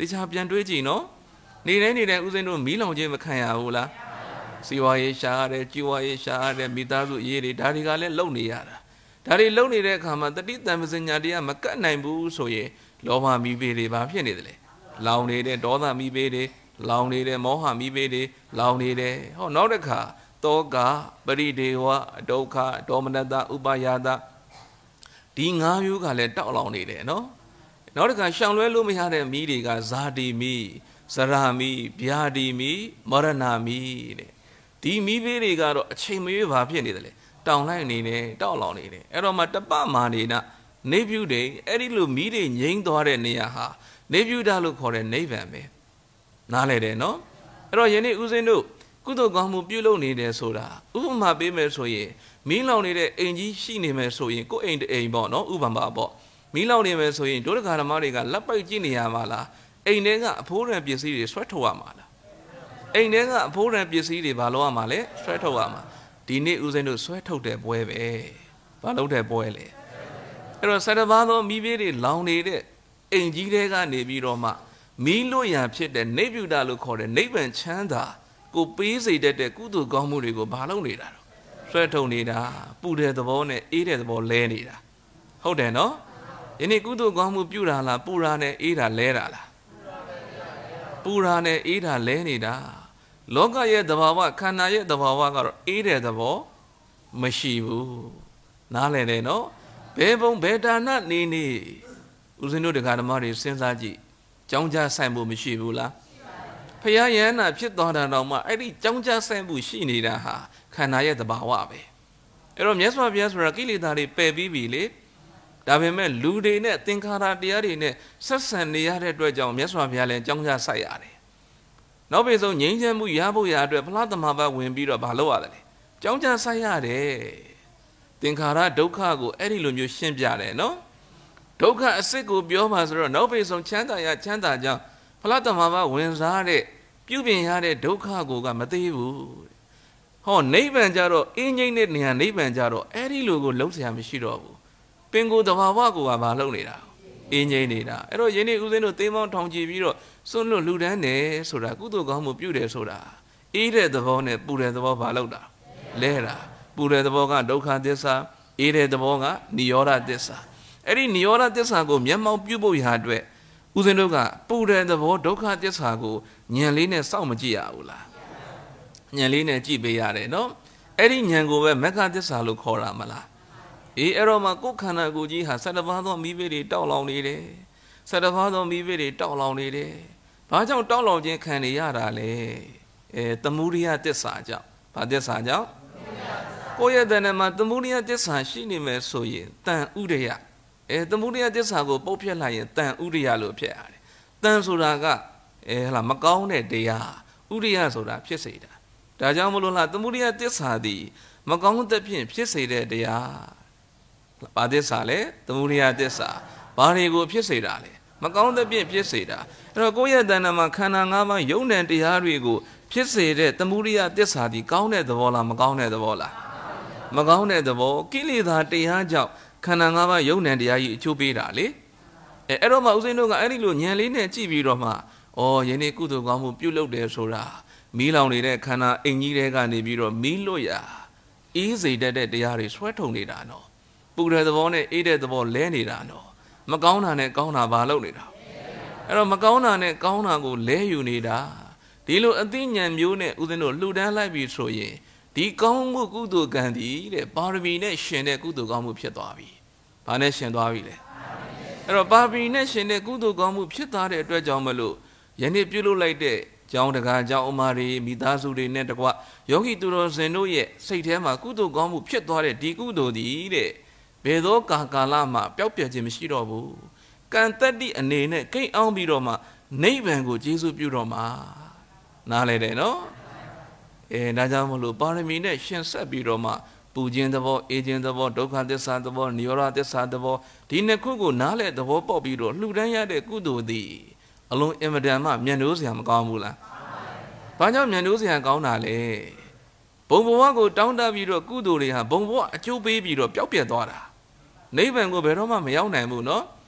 တေချာပြန်တွေးကြည့်နော်နေတိုင်းနေတိုင်းဦးဇင်းတို့မီးလောင်ခြင်းမခံရဘူးလားစီဝါရေးရှာရတယ်ကြည်ဝါရေးရှာရတယ်မိသားစုရေးတွေဒါတွေကလည်းလုံနေရတာဒါတွေလုံနေတဲ့အခါမှာတတိတံပစညာတရားမကတ်နိုင်ဘူးဆိုရင်လောဘမီးပေးတွေဘာဖြစ်နေတယ်လဲလောင်နေတဲ့ဒေါသမီးပေးတွေလောင်နေတဲ့မောဟမီးပေးတွေလောင်နေတယ်ဟောနောက်တစ်ခါတောကပရိဒေဝဒုက္ခဒေါမနတဥပယာဒဒီငါးမျိုးကလည်းတောက်လောင်နေတယ်နော်နောက်တစ်ခါရှောင်လွဲလို့မရတဲ့မီးတွေကဇာတိမီးစရမီးဗျာတိမီးမရဏမီးတဲ့ဒီမီးပေးတွေကတော့အချိန်မရွေးဘာဖြစ်နေတယ်လဲတောင်လိုက်နေတယ်တောက်လောင်နေတယ်အဲ့တော့မှတပမာနေနာနေပြုတယ်အဲ့ဒီလိုမီးတွေငြိမ်းသွားတဲ့နေရာဟာနေပြုတာလို့ခေါ်တဲ့နိဗ္ဗာန်ပဲနားလဲတယ်နော်အဲ့တော့ယနေ့ဦးဇင်းတို့ကုသိုလ်ကောင်းမှုပြုလုပ်နေတယ်ဆိုတာဥပမာပေးမယ်ဆိုရင်မီးလောင်နေတဲ့အိမ်ကြီးရှိနေမယ်ဆိုရင်ကိုယ်အိမ်တအိမ်ပေါ့နော်ဥပမာပေါ့မီးလောင်နေမယ်ဆိုရင်ဒုက္ခဓမ္မတွေကလက်ပိုက်ကြည့်နေရမှာလားအိမ်ထဲကအဖိုးရံပစ္စည်းတွေဆွဲထုတ်ရမှာလားအိမ်ထဲကအဖိုးရံပစ္စည်းတွေဘာလုပ်ရမှာလဲဆွဲထုတ်ရမှာဒီနေ့ဦးဇင်းတို့ဆွဲထုတ်တဲ့ပွဲပဲဘာလုပ်တဲ့ပွဲလဲအဲ့တော့ဆယ်တပါးသောမိဘေးတွေလောင်နေတဲ့အိမ်ကြီးတွေကနေပြီးတော့မှမီးလွတ်ရန်ဖြစ်တဲ့နေပြုတာလို့ခေါ်တဲ့နိဗ္ဗာန်ချမ်းသာကိုပေးစေတတ်တဲ့ကုသိုလ်ကောင်းမှုတွေကိုဘာလုပ်နေတာတော့ဆွဲထုတ်နေတာပူတဲ့သဘောနဲ့အေးတဲ့သဘောလဲနေတာဟုတ်တယ်နော်ယနေ့ကုသိုလ်ကောင်းမှုပြုတာလားပူတာနဲ့အေးတာလဲတာလားပူတာနဲ့အေးတာလဲနေတာလောကရဲ့သဘာဝခန္ဓာရဲ့သဘာဝကတော့အေးတဲ့သဘောမရှိဘူးနားလည်တယ်နော်ဘယ်ဘုံဘယ်ဒါနနေနေဦးဇင်းတို့တရားဓမ္မတွေစဉ်းစားကြည့်ကြောင်းကြဆိုင်မှုမရှိဘူးလားဖယားယန္နာဖြစ်သွားတာတော့မှအဲ့ဒီကြောင်းကြဆိုင်မှုရှိနေတာဟာခန္ဓာရဲ့သဘာဝပဲအဲ့တော့မြတ်စွာဘုရားဆိုတာကိလေသာတွေပယ်ပြီးပြီလေဒါပေမဲ့လူတွေနဲ့သင်္ခါရတရားတွေနဲ့ဆက်ဆံနေရတဲ့အတွက်ကြောင့်မြတ်စွာဘုရားလည်းကြောင်းကြဆိုင်ရတယ်နောက်ပြီးဆုံးငြိမ်းချမ်းမှုရဖို့ရအတွက်ဖလားသမဘာဝင်ပြီးတော့မလုပ်ရတယ်လေကြောင်းကြဆိုင်ရတယ်သင်္ခါရဒုက္ခကိုအဲ့ဒီလိုမျိုးရှင်းပြတယ်နော်ဒုက္ခအစစ်ကိုပြောပါဆိုတော့နောက်ပြီးဆုံးချမ်းသာရချမ်းသာကြောင်းဖလားသမဘာဝင်စားတဲ့ပြုပြင်ရတဲ့ဒုက္ခကိုကမသိဘူးဟောနိဗ္ဗာန်ကြတော့အင်းငိမ့်တဲ့နေရာနိဗ္ဗာန်ကြတော့အဲ့ဒီလိုကိုလုံးစရာမရှိတော့ဘူးပင်ကိုယ်တဘာဝကိုကမလုပ်နေတာအင်းငိမ့်နေတာအဲ့တော့ယနေ့ဦးဇင်းတို့သေမောင်းထောင်ကြည့်ပြီးတော့စွန့်လွတ်လူတန်းတယ်ဆိုတာကုသိုလ်ကောင်းမှုပြုတယ်ဆိုတာအေးတဲ့သဘောနဲ့ပူတဲ့သဘောဘာလုပ်တာလဲတာပူတဲ့သဘောကဒုက္ခသစ္စာအေးတဲ့သဘောကနိရောဓသစ္စာအဲ့ဒီနိရောဓသစ္စာကိုမျက်မှောက်ပြုဖို့ရာအတွက်ဦးဇင်းတို့ကပူတဲ့သဘောဒုက္ခသစ္စာကိုဉာဏ်လေးနဲ့စောင့်မကြည့်ရဘူးလားဉာဏ်လေးနဲ့ကြည့်ပေးရတယ်နော်အဲ့ဒီဉာဏ်ကိုပဲမက္ခသစ္စာလို့ခေါ်တာမလားအေးအဲ့တော့မှကိုယ်ခန္ဓာကိုယ်ကြီးဟာဆယ်တပါးသောမိဘတွေတောက်လောင်နေတယ်ဆယ်တပါးသောမိဘတွေတောက်လောင်နေတယ်ဘာကြောင့်တောက်လောင်ခြင်းခံနေရတာလဲအဲသမုဒိယသစ္စာကြောင့်ဘာသစ္စာကြောင့်ကိုယ့်ရဲ့တဏ္ဍာမှာသမုဒိယသစ္စာရှိနေမယ်ဆိုရင်တန်ဥဒယအဲသမုဒိယသစ္စာကိုပုတ်ဖြတ်လိုက်ရင်တန်ဥဒယလို့ဖြစ်ရတယ်တန်ဆိုတာကအဲဟလာမကောင်းတဲ့တရားဥဒယဆိုတာဖြစ်စေတာဒါကြောင့်မလို့လားသမုဒိယသစ္စာသည်မကောင်းတဲ့ဖြင့်ဖြစ်စေတဲ့တရားဘာသစ္စာလဲသမုဒိယသစ္စာဘာတွေကိုဖြစ်စေတာလဲမကောင်းတဲ့ဖြင့်ဖြစ်စေတာအဲ့တော့ကိုယ့်ရဲ့တဏ္ဍာမှာခန္ဓာ၅ပါးယုံ nant တရားတွေကိုဖြစ်စေတဲ့သမုဒိယသစ္စာဒီကောင်းတဲ့သဘောလားမကောင်းတဲ့သဘောလားမကောင်းတဲ့သဘောကိလေသာတရားကြောင့်ခန္ဓာ၅ပါးယုံ nant တရားကြီးအကျိုးပေးတာလေအဲအဲ့တော့မှဦးဇင်းတို့ကအဲ့ဒီလိုဉာဏ်လေးနဲ့ကြည့်ပြီးတော့မှဩယနေ့ကုသိုလ်ကောင်းမှုပြုလုပ်တယ်ဆိုတာမီးလောင်နေတဲ့ခန္ဓာအိမ်ကြီးတွေကနေပြီးတော့မီးလွတ်ရာအေးစိတ်တဲ့တရားတွေဆွဲထုတ်နေတာနော်ပူတဲ့သဘောနဲ့အေးတဲ့သဘောလဲနေတာနော်မကောင်းတာနဲ့ကောင်းတာဘာလုပ်နေတာအဲ့တော့မကောင်းတာနဲ့ကောင်းတာကိုလဲယူနေတာဒီလိုအသိဉာဏ်မျိုးနဲ့ဦးဇင်းတို့လှူဒန်းလိုက်ပြီဆိုရင်ဒီကောင်းမှုကုသိုလ်ကံဒီတဲ့ပါရမီနဲ့ရှင်တဲ့ကုသိုလ်ကောင်းမှုဖြစ်သွားပြီ။ဘာနဲ့ရှင်သွားပြီလဲ။အဲ့တော့ပါရမီနဲ့ရှင်တဲ့ကုသိုလ်ကောင်းမှုဖြစ်သွားတဲ့အတွက်ကြောင့်မလို့ယနေ့ပြုလုပ်လိုက်တဲ့ကျောင်းတကာကျောင်းအမာတွေမိသားစုတွေနဲ့တကွယောဂီသူတော်စင်တို့ရဲ့စိတ်ထဲမှာကုသိုလ်ကောင်းမှုဖြစ်သွားတဲ့ဒီကုသိုလ်ဒီတဲ့ဘယ်သောကာကာလမှပျောက်ပြယ်ခြင်းမရှိတော့ဘူး။ကံတတ္တိအနေနဲ့ကိန်းအောင်ပြီးတော့မှနိဗ္ဗာန်ကိုကျေးဇူးပြုတော့မှာနားလေတယ်နော်။အဲဒါကြောင့်မလို့ပါရမီနဲ့ရှင်ဆက်ပြီးတော့မှပူခြင်းသဘောအေးခြင်းသဘောဒုက္ခသစ္စာသဘောနိရောဓသစ္စာသဘောဒီနှစ်ခုကိုနားလေသဘောပေါက်ပြီးတော့လှူဒန်းရတဲ့ကုသိုလ်သည်အလုံးအင်မတန်မှမျက်နှိုးစရာမကောင်းဘူးလား။ဘာကြောင့်မျက်နှိုးစရာကောင်းတာလဲ။ဘုံဘဝကိုတောင်းတပြီးတော့ကုသိုလ်တွေဟာဘုံဘဝအကျိုးပေးပြီးတော့ပျောက်ပြတ်သွားတာ။နိဗ္ဗာန်ကိုဘယ်တော့မှမရောက်နိုင်ဘူးနော်။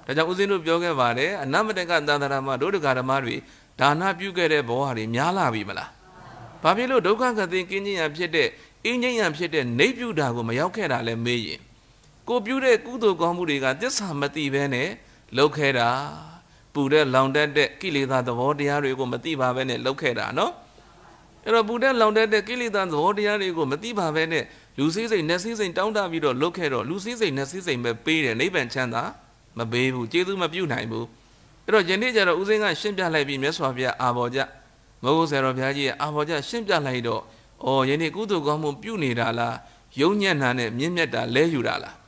ဒါကြောင့်ဦးဇင်းတို့ပြောခဲ့ပါတယ်အနမတကသန္တရာမှာဒုဒကဓမ္မတွေဒါနပြုခဲ့တဲ့ဘဝတွေများလာပြီမလားဘာဖြစ်လို့ဒုက္ခကသိကင်းခြင်းရဖြစ်တဲ့အင်းခြင်းရဖြစ်တဲ့နေပြုတာကိုမရောက်ခဲ့တာလဲမေးရင်ကိုပြုတဲ့ကုသိုလ်ကောင်းမှုတွေကသစ္စာမသိဘဲနဲ့လုပ်ခဲ့တာပူတဲ့လောင်တတ်တဲ့ကိလေသာသဘောတရားတွေကိုမသိပါဘဲနဲ့လုပ်ခဲ့တာနော်အဲ့တော့ပူတဲ့လောင်တတ်တဲ့ကိလေသာသဘောတရားတွေကိုမသိပါဘဲနဲ့လူစည်းစိမ်နတ်စည်းစိမ်တောင်းတပြီးတော့လုပ်ခဲ့တော့လူစည်းစိမ်နတ်စည်းစိမ်ပဲပေးတယ်နိဗ္ဗာန်ချမ်းသာမပေးဘူးကျေးဇူးမပြုနိုင်ဘူးအဲ့တော့ယနေ့ကျတော့ဦးဇင်းကရှင်းပြလိုက်ပြီးမြတ်စွာဘုရားအာဘော်ကြမဟုတ်ဆရာတော်ဘုရားကြီးအာဘော်ကြရှင်းပြလိုက်တော့ဩယနေ့ကုသိုလ်ကောင်းမှုပြုနေတာလားယုံညံ့နာနဲ့မြင့်မြတ်တာလဲယူတာလား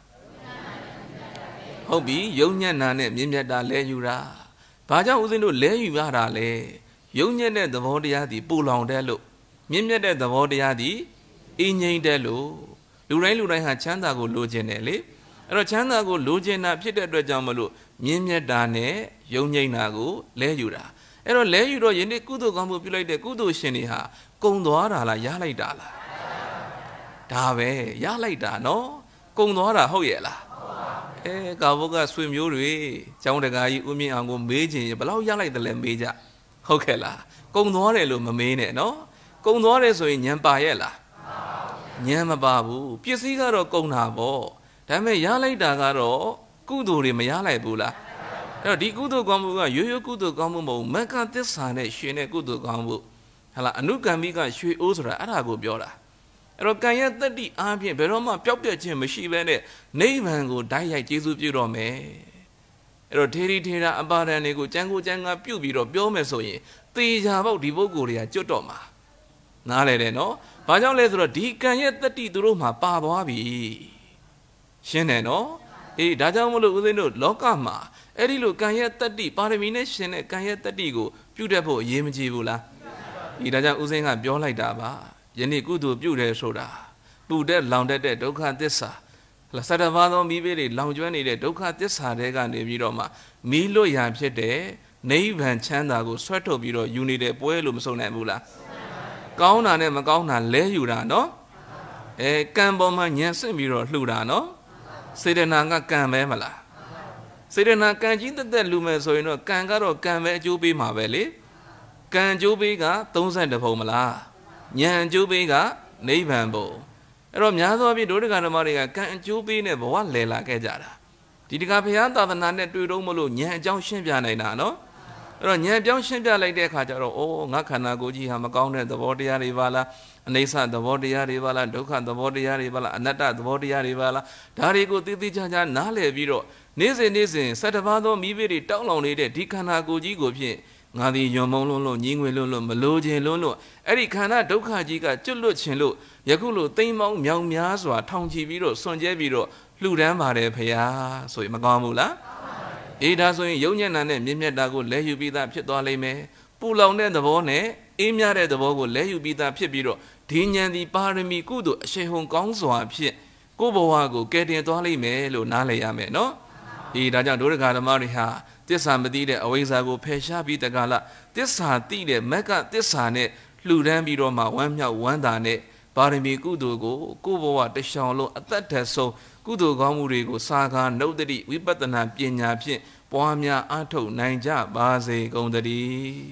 ဟုတ်ပြီယုံညံ့နာနဲ့မြင့်မြတ်တာလဲယူတာဘာကြောင့်ဦးဇင်းတို့လဲယူရတာလဲယုံညံ့တဲ့သဘောတရားသည်ပူလောင်တဲ့လို့မြင့်မြတ်တဲ့သဘောတရားသည်အင်းငိမ့်တဲ့လို့လူတိုင်းလူတိုင်းဟာချမ်းသာကိုလိုချင်တယ်လေအဲ့တော့ချမ်းသာကိုလိုချင်တာဖြစ်တဲ့အတွက်ကြောင့်မလို့မြင့်မြတ်တာနဲ့ယုံငိမ့်တာကိုလဲယူတာအဲ့တော့လဲယူတော့ယနေ့ကုသိုလ်ကောင်းမှုပြုလိုက်တဲ့ကုသိုလ်ရှင်တွေဟာကုံသွားတာလားရလိုက်တာလားဒါပဲရလိုက်တာနော်ကုံသွားတာဟုတ်ရဲ့လားအဲကာဘုတ်ကဆွေမျိုးတွေကျောင်းတကာကြီးဦးမြင့်အောင်ကိုမေးခြင်းဘယ်လောက်ရလိုက်တယ်လဲမေးကြဟုတ်ကဲ့လားကုံသွားတယ်လို့မမေးနဲ့နော်ကုံသွားတယ်ဆိုရင်ညံပါရဲ့လားညံမပါဘူးပစ္စည်းကတော့ကုံတာပေါ့ဒါပေမဲ့ရလိုက်တာကတော့ကုသိုလ်တွေမရလိုက်ဘူးလားအဲ့တော့ဒီကုသိုလ်ကောင်းမှုကရိုးရိုးကုသိုလ်ကောင်းမှုမဟုတ်မက္ခသစ္စာနဲ့ရှင်တဲ့ကုသိုလ်ကောင်းမှုဟာလားအနုကံမိကရွှေအိုးဆိုတာအဲ့ဒါကိုပြောတာအဲ့တော့ကံရဲ့တတ္တိအားဖြင့်ဘယ်တော့မှပျောက်ပြက်ခြင်းမရှိဘဲနဲ့နိဗ္ဗာန်ကိုဓာတ်ရိုက်ကျေးဇူးပြုတော့မယ်အဲ့တော့ထေရီထေရာအပါဒံတွေကိုကြံကိုကြံကပြုတ်ပြီးတော့ပြောမယ်ဆိုရင်သေချာပေါက်ဒီပုဂ္ဂိုလ်တွေကကျွတ်တော့မှာနားလေတယ်နော်ဘာကြောင့်လဲဆိုတော့ဒီကံရဲ့တတ္တိသူတို့မှာပါသွားပြီရှင်းတယ်နော်အေးဒါကြောင့်မလို့ဦးဇင်းတို့လောကမှာအဲ့ဒီလိုကံရဲ့တတ္တိပါရမီနဲ့ရှင်တဲ့ကံရဲ့တတ္တိကိုပြုတတ်ဖို့အရေးမကြီးဘူးလားဒီဒါကြောင့်ဦးဇင်းကပြောလိုက်တာပါယနေ့ကုသိုလ်ပြုတယ်ဆိုတာပူတဲ့လောင်တတ်တဲ့ဒုက္ခသစ္စာဆတဘာသောမိဘတွေလောင်ကျွမ်းနေတဲ့ဒုက္ခသစ္စာတွေကနေပြီးတော့မှမီးလွတ်ရာဖြစ်တဲ့နိဗ္ဗာန်ချမ်းသာကိုဆွဲထုတ်ပြီးတော့ယူနေတဲ့ပွဲလို့မဆုံးနိုင်ဘူးလားကောင်းတာနဲ့မကောင်းတာလဲယူတာနော်အဲကံပေါ်မှာညံစစ်ပြီးတော့လှူတာနော်စေတနာကကံပဲမလားစေတနာကံကြီးတက်တက်လူမယ်ဆိုရင်တော့ကံကတော့ကံပဲအကျိုးပေးမှာပဲလေကံအကျိုးပေးကသုံးဆယ်ပုံမလားဉာဏ်အကျိုးပေးကနိဗ္ဗာန်ပုံအဲ့တော့များသောအားဖြင့်ဒုဒကဓမ္မတွေကကံအကျိုးပေးနဲ့ဘဝလည်လာခဲ့ကြတာဒီတကဘုရားသာသနာနဲ့တွေ့တော့မလို့ဉာဏ်အကြောင်းရှင်းပြနိုင်တာနော်အဲ့တော့ဉာဏ်အကြောင်းရှင်းပြလိုက်တဲ့အခါကျတော့အိုးငါခန္ဓာကိုယ်ကြီးဟာမကောင်းတဲ့သဘောတရားတွေပါလားအနိစ္စသဘောတရားတွေပါလားဒုက္ခသဘောတရားတွေပါလားအနတ္တသဘောတရားတွေပါလားဒါတွေကိုသိသိချာချာနားလည်ပြီးတော့နေ့စဉ်နေ့စဉ်ဆတ္တပါးသောမိဘတွေတောင်းလောင်နေတဲ့ဒီခန္ဓာကိုယ်ကြီးကိုဖြင့်ငါသည်ယွန်မုံလုံးလုံးညီငွေလုံးလုံးမလိုခြင်းလုံးလုံးအဲ့ဒီခန္ဓာဒုက္ခကြီးကကျွတ်လွတ်ခြင်းလို့ယခုလိုသိမ့်မောင်းမြောင်များစွာထောင်ချီပြီးတော့စွန့်ကြဲပြီးတော့လှူဒန်းပါတယ်ဖရာဆိုရင်မကောင်းဘူးလားအေးဒါဆိုရင်ယုံညံ့တာနဲ့မြင့်မြတ်တာကိုလဲယူပြီးသားဖြစ်သွားလိမ့်မယ်ပူလောင်တဲ့သဘောနဲ့အေးမြတဲ့သဘောကိုလဲယူပြီးသားဖြစ်ပြီးတော့ဒီဉာဏ်ဒီပါရမီကုသိုလ်အရှိန်ဟုန်ကောင်းစွာဖြင့်ကိုယ့်ဘဝကိုကယ်တင်သွားလိမ့်မယ်လို့နားလည်ရမယ်နော်အေးဒါကြောင့်ဒုရဂဓမ္မတွေဟာသစ္စာမသိတဲ့အဝိဇ္ဇာကိုဖယ်ရှားပြီးတကလားသစ္စာသိတဲ့မက္ကသစ္စာနဲ့လှူဒန်းပြီးတော့မှဝမ်းမြောက်ဝမ်းသာနဲ့ပါရမီကုသိုလ်ကိုကိုယ့်ဘဝတရှောင်လုံးအသက်ထက်ဆုံးကုသိုလ်ကောင်းမှုတွေကိုစာကာနှုတ်တိဝိပဿနာပညာဖြင့်ပွားများအားထုတ်နိုင်ကြပါစေကုန်သတည်း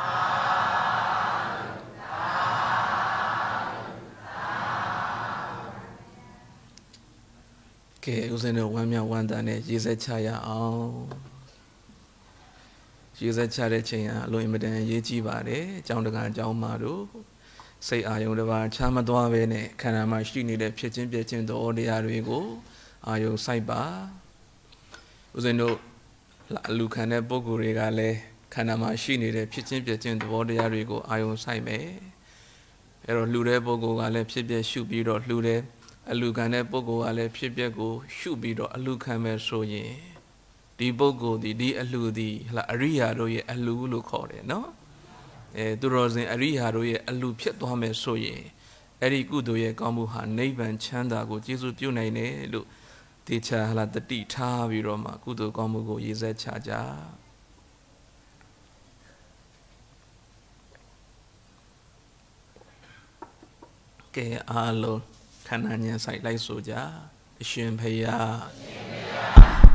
ကဲဦးဇင်းတို့ဝမ်းမြောက်ဝမ်းသာနဲ့ရေစက်ချရအောင်ရေစက်ချတဲ့ချိန်ဟာအလွန်အင်မတန်ရေးကြည့်ပါတယ်အကြောင်းတကာအကြောင်းမှာတို့စိတ်အာယုံတစ်ပါးချမ်းမသွားပဲနဲ့ခန္ဓာမှာရှိနေတဲ့ဖြစ်ချင်းပြည့်ချင်းသောတရားတွေကိုအာယုံစိုက်ပါဦးဇင်းတို့လူခံတဲ့ပုဂ္ဂိုလ်တွေကလည်းခန္ဓာမှာရှိနေတဲ့ဖြစ်ချင်းပြည့်ချင်းသဘောတရားတွေကိုအာယုံစိုက်မယ်အဲ့တော့လှူတဲ့ပုဂ္ဂိုလ်ကလည်းဖြစ်ပြရှုပြီးတော့လှူတယ်အလူခံတဲ့ပုဂ္ဂိုလ်ကလည်းဖြစ်ပြကိုရှုပြီးတော့အလူခံမယ်ဆိုရင်ဒီပုဂ္ဂိုလ်ဒီဒီအလူဒီဟလာအရိယာတို့ရဲ့အလူလို့ခေါ်တယ်နော်အဲသူတော်စင်အရိယာတို့ရဲ့အလူဖြစ်သွားမယ်ဆိုရင်အဲ့ဒီကုသိုလ်ရဲ့ကောင်းမှုဟာနိဗ္ဗာန်ချမ်းသာကိုကျေးဇူးပြုနိုင်တယ်လို့တေချာဟလာတတိထားပြီးတော့မှကုသိုလ်ကောင်းမှုကိုရည်စက်ချကြကဲအားလုံးခန္ဓာဉာဏ်ဆိုင်လိုက်ဆိုကြအရှင်ဖေယ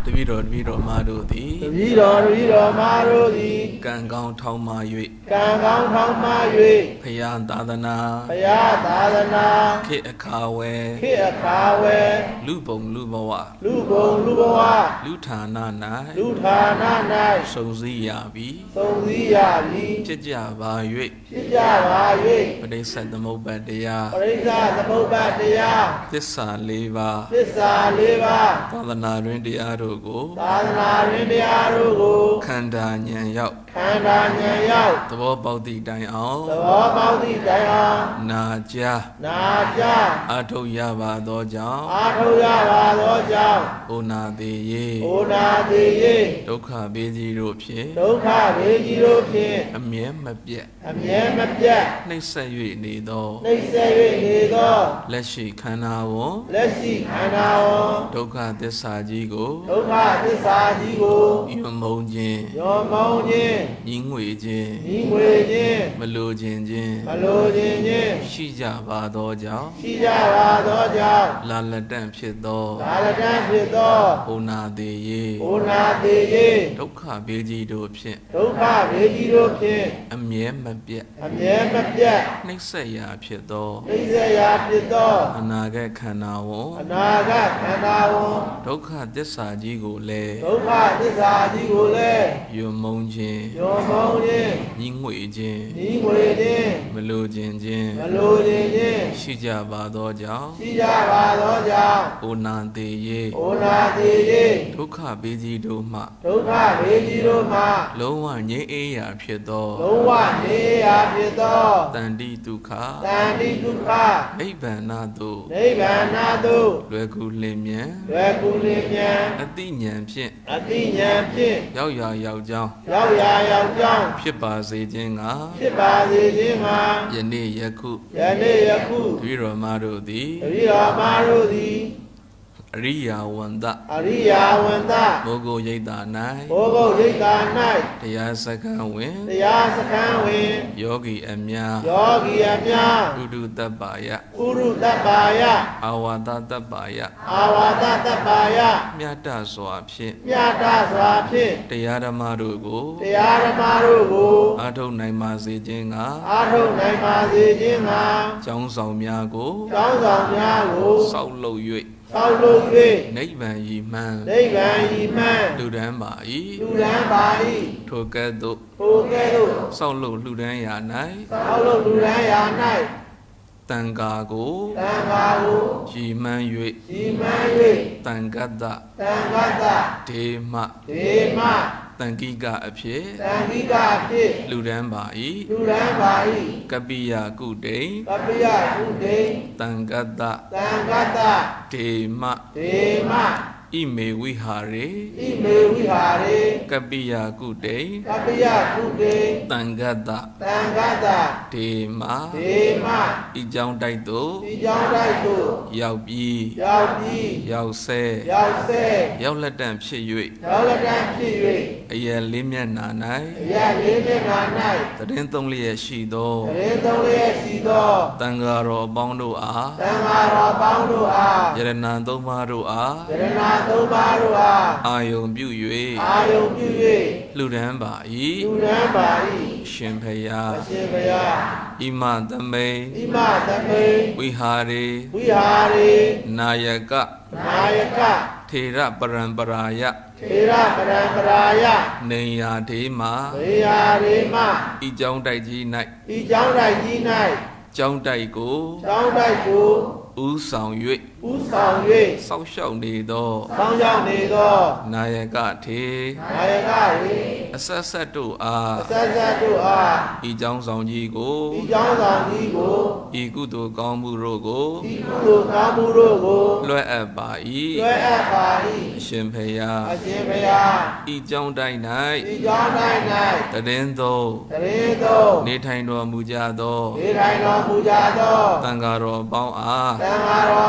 တပည့်တော်တပည့်တော်မာတို့သည်တပည့်တော်တပည့်တော်မာတို့သည်ကံကောင်းထောင်းမာ၍ကံကောင်းထောင်းမာဖယားသာသနာ၍ဘုရားသာသနာခေတ်အခါဝဲခေတ်အခါဝဲလူပုံလူဘဝလူဘုံလူဘဝလူဌာနလူ၌ဌာန၌စုံစည်းရပြီသုံးစည်းရပြီဖြစ်ကြပါဖြစ်ကြပါ၍၍ပဋိစ္စသမုပ္ပါတရားပရိစ္ဆသမုပ္ပါတရားသစ္စာလေးပါးသစ္စာလေးပါးသာသနာတွင်တရားတို့ကိုသာသနာတွင်တရားတို့ကိုခန္ဓာဉာဏ်ရောက်ခန္ဓာဉာဏ်ရောက်သဘောပေါက်သည့်တိုင်အောင်သဘောပေါက်သည့်တိုင်အောင်နာကြားနာကြအထုတ်ရပါသောကြောင့်အာထုတ်ရပါသောကြောင့်ဩနာသေးရေဩနာတိယေဒုက္ခဘေးကြီးတို့ဖြင့်ဒုက္ခဘေးကြီးတို့ဖြင့်အမြဲမပြတ်အမြဲမပြတ်နှိမ့်ဆက်၍နေသောနှိမ့်ဆက်၍နေသောလက်ရှိခန္ဓာဝန်လက်ရှိခန္ဓာဝံဒုက္ခသစ္စာကြီးကိုဒုက္ခသစ္စာကြီးကိုယွံမုံခြင်းရောမောင်းခြင်းညီငွေခြင်းဤငွေခြင်းမလိုခြင်းခြင်းမလိုခြင်းခြင်းရှိကြပါသောကြောင့်ရှိကြပါသောကြောင့်လာလက်တန့်ဖြစ်သောဒါလတံဖြစ်သောဩနာသေးရေဩနာတိယေဒုက္ခဘေးကြီးတို့ဖြင့်ဒုက္ခဘေးကြီးတို့ဖြင့်အမြဲမပြတ်အမြဲမပြတ်နှိမ့်ဆက်ရာဖြစ်သောသိစေရာဖြစ်သောအနာဂတ်ခန္ဓာဝန်အနာဂတ်ခန္ဓာဝံဒုက္ခသစ္စာကြီးကိုလည်းဒုက္ခသစ္စာကြီးကိုလည်းယွံမုံခြင်းရောမောင်းခြင်းညီငွေခြင်းဤငွေခြင်းမလိုခြင်းခြင်းမလိုခြင်းခြင်းရှိကြပါသောကြောင့်ရှိကြပါသောကြောင့်ဩနာသေးရေဩနာတိယေဒုက္ခဘေးကြီးတို့မှဒုက္ခဘေးကြီးတို့မှလုံးဝငြိမ်းအေးရာဖြစ်သောလုံးဝနေရာဖြစ်သောတန်တိဒုက္ခတန်တိဒုက္ခနိဗ္ဗာန်သို့နိဗ္ဗာန်သို့လွယ်ကူလင်းမြန်လွယ်ကူလင်းမြန်အတိဉာဏ်ဖြင့်အတိညာဖြင့်ရောက်ရာရောက်ကြောင်းရောက်ရာရောက်ကြောင်းဖြစ်ပါစေခြင်းကဖြစ်ပါစေခြင်းမှာယနေ့ယခုယနေ့ယခုတပည့်တော်မတို့သည်တပည့်တော်မာတို့သည်အရိယာဝန္တအရိယာဝန္တဘောဂိုရိတ်တာဘိုးဘုတ်ရိတ်တာ၌တရားစခန်းဝင်၌တရားစခန်းဝင်ယောဂီအများယောဂီအများဥဒုတပ္ပါယဥရုတ္တပါယအာဝါဒတပ္ပါယအာဝါဒတ္တပါယမြတ်တစွာဖြင့်မြတ်တာစွာဖြင့်တရားဓမ္မတို့ကိုတရားဓမ္မတို့ကိုအာထုတ်နိုင်ပါစေခြင်းကအားထုတ်နိုင်ပါစေခြင်းမှာကျောင်းဆောင်များကိုကောင်းဆောင်များကိုစောက်လုပ်၍ဆောက်လုပ်နိဗ္ဗာန်ရည်မှန်း၍နိဗ္ဗာန်ဤမှန်လူတန်းပါလူ၏ရန်ပါ၏ထိုကဲ့သို့ထိုကဲ့သို့စောက်လုပ်လူတန်းရာဆောက်လုပ်လူရန်ရာ၌တန်ဃာကို၌တန်ခါကိုရည်မှန်းဤ၍မှန်တန်ကတ္တ၍တန်ခတ္တဒေမဒေမတန်ကိကအဖြစ်တန်ခိကဖြင့်လူတန်းပါလူရန်ပါ၏ကပိယကုတိန်၏ကပိယကုတေတန်ကတ္တတန်ခတ္တဒေမဒေမဣမေဝိဟာရေဣမေဝိဟာရေကပိယကုတိန်ကပိယကုတေတန်ကတ္တတန်ခတ္တဒေမဒေမဤကြောင့်တိုက်သို့ဒီကြောင့်တိုက်သို့ရောက်ပြီးရောက်ပြီးရောက်ဆဲရောက်ဆဲရောက်လက်တန့်ဖြစ်ရောက်လက်တန်းဖြစ်၍အယယ်လေးမျက်နာ၍အရာလေးမျက်နှာ၌သတရင်သုံးလျက်ရှိသော၌တရင်သုံးလျက်ရှိသောတန်ဃာတော်အပေါင်းတို့အားသံဃာတော်ပေါင်းတို့အားယရဏသုံးပါးတို့အားယရဏသုံးပါးတို့အားအာယုံပြုအာယုံပြု၍လူဒန်းပါ၍ လူ၏ရန်ပါရှင်ဖယား၏အရှင်ဘုရားဣမသမိန်ဣမသမိန်ဝိဟာရေဝိဟာရေနာယကနာယကထေရပရံပရာယထေရပရံပရာယနေယာဒေမာဝေဟာရေမဤကြောင်းတိုက်ကြီးဤကြောင်းတိုက်ကြီး၌ကြောင်းတိုက်ကို၌ကြောင်းတိုက်ကိုဥဆောင်၍ဥဆောင်စောက်ရှောက်နေသော၍ဆောင်းရောက်နေသောနာယကထေနာယကရေအဆက်ဆက်တို့အားအစစတို့အားဤကြောင်းဆောင်ကြီးကိုဤကြောင်းဆောင်ကြီးကိုဤကုသိုလ်ကောင်းမှုတို့ကိုဤကုသိုလ်ကောင်းမှုတို့ကိုလွှဲအပ်ပါ၏လွှဲအပ်ပါအရှင်ဖယား၏အရှင်ဘုရားဤကြောင်းတိုက်ဤကြောင်းတိုင်း၌တရင်သော၌တရေသောနေထိုင်တော်မူကြသောနေထိုင်တော်မူကြသောတန်ဃာတော်ပေါင်းအားသံဃာတော်ပေါင်း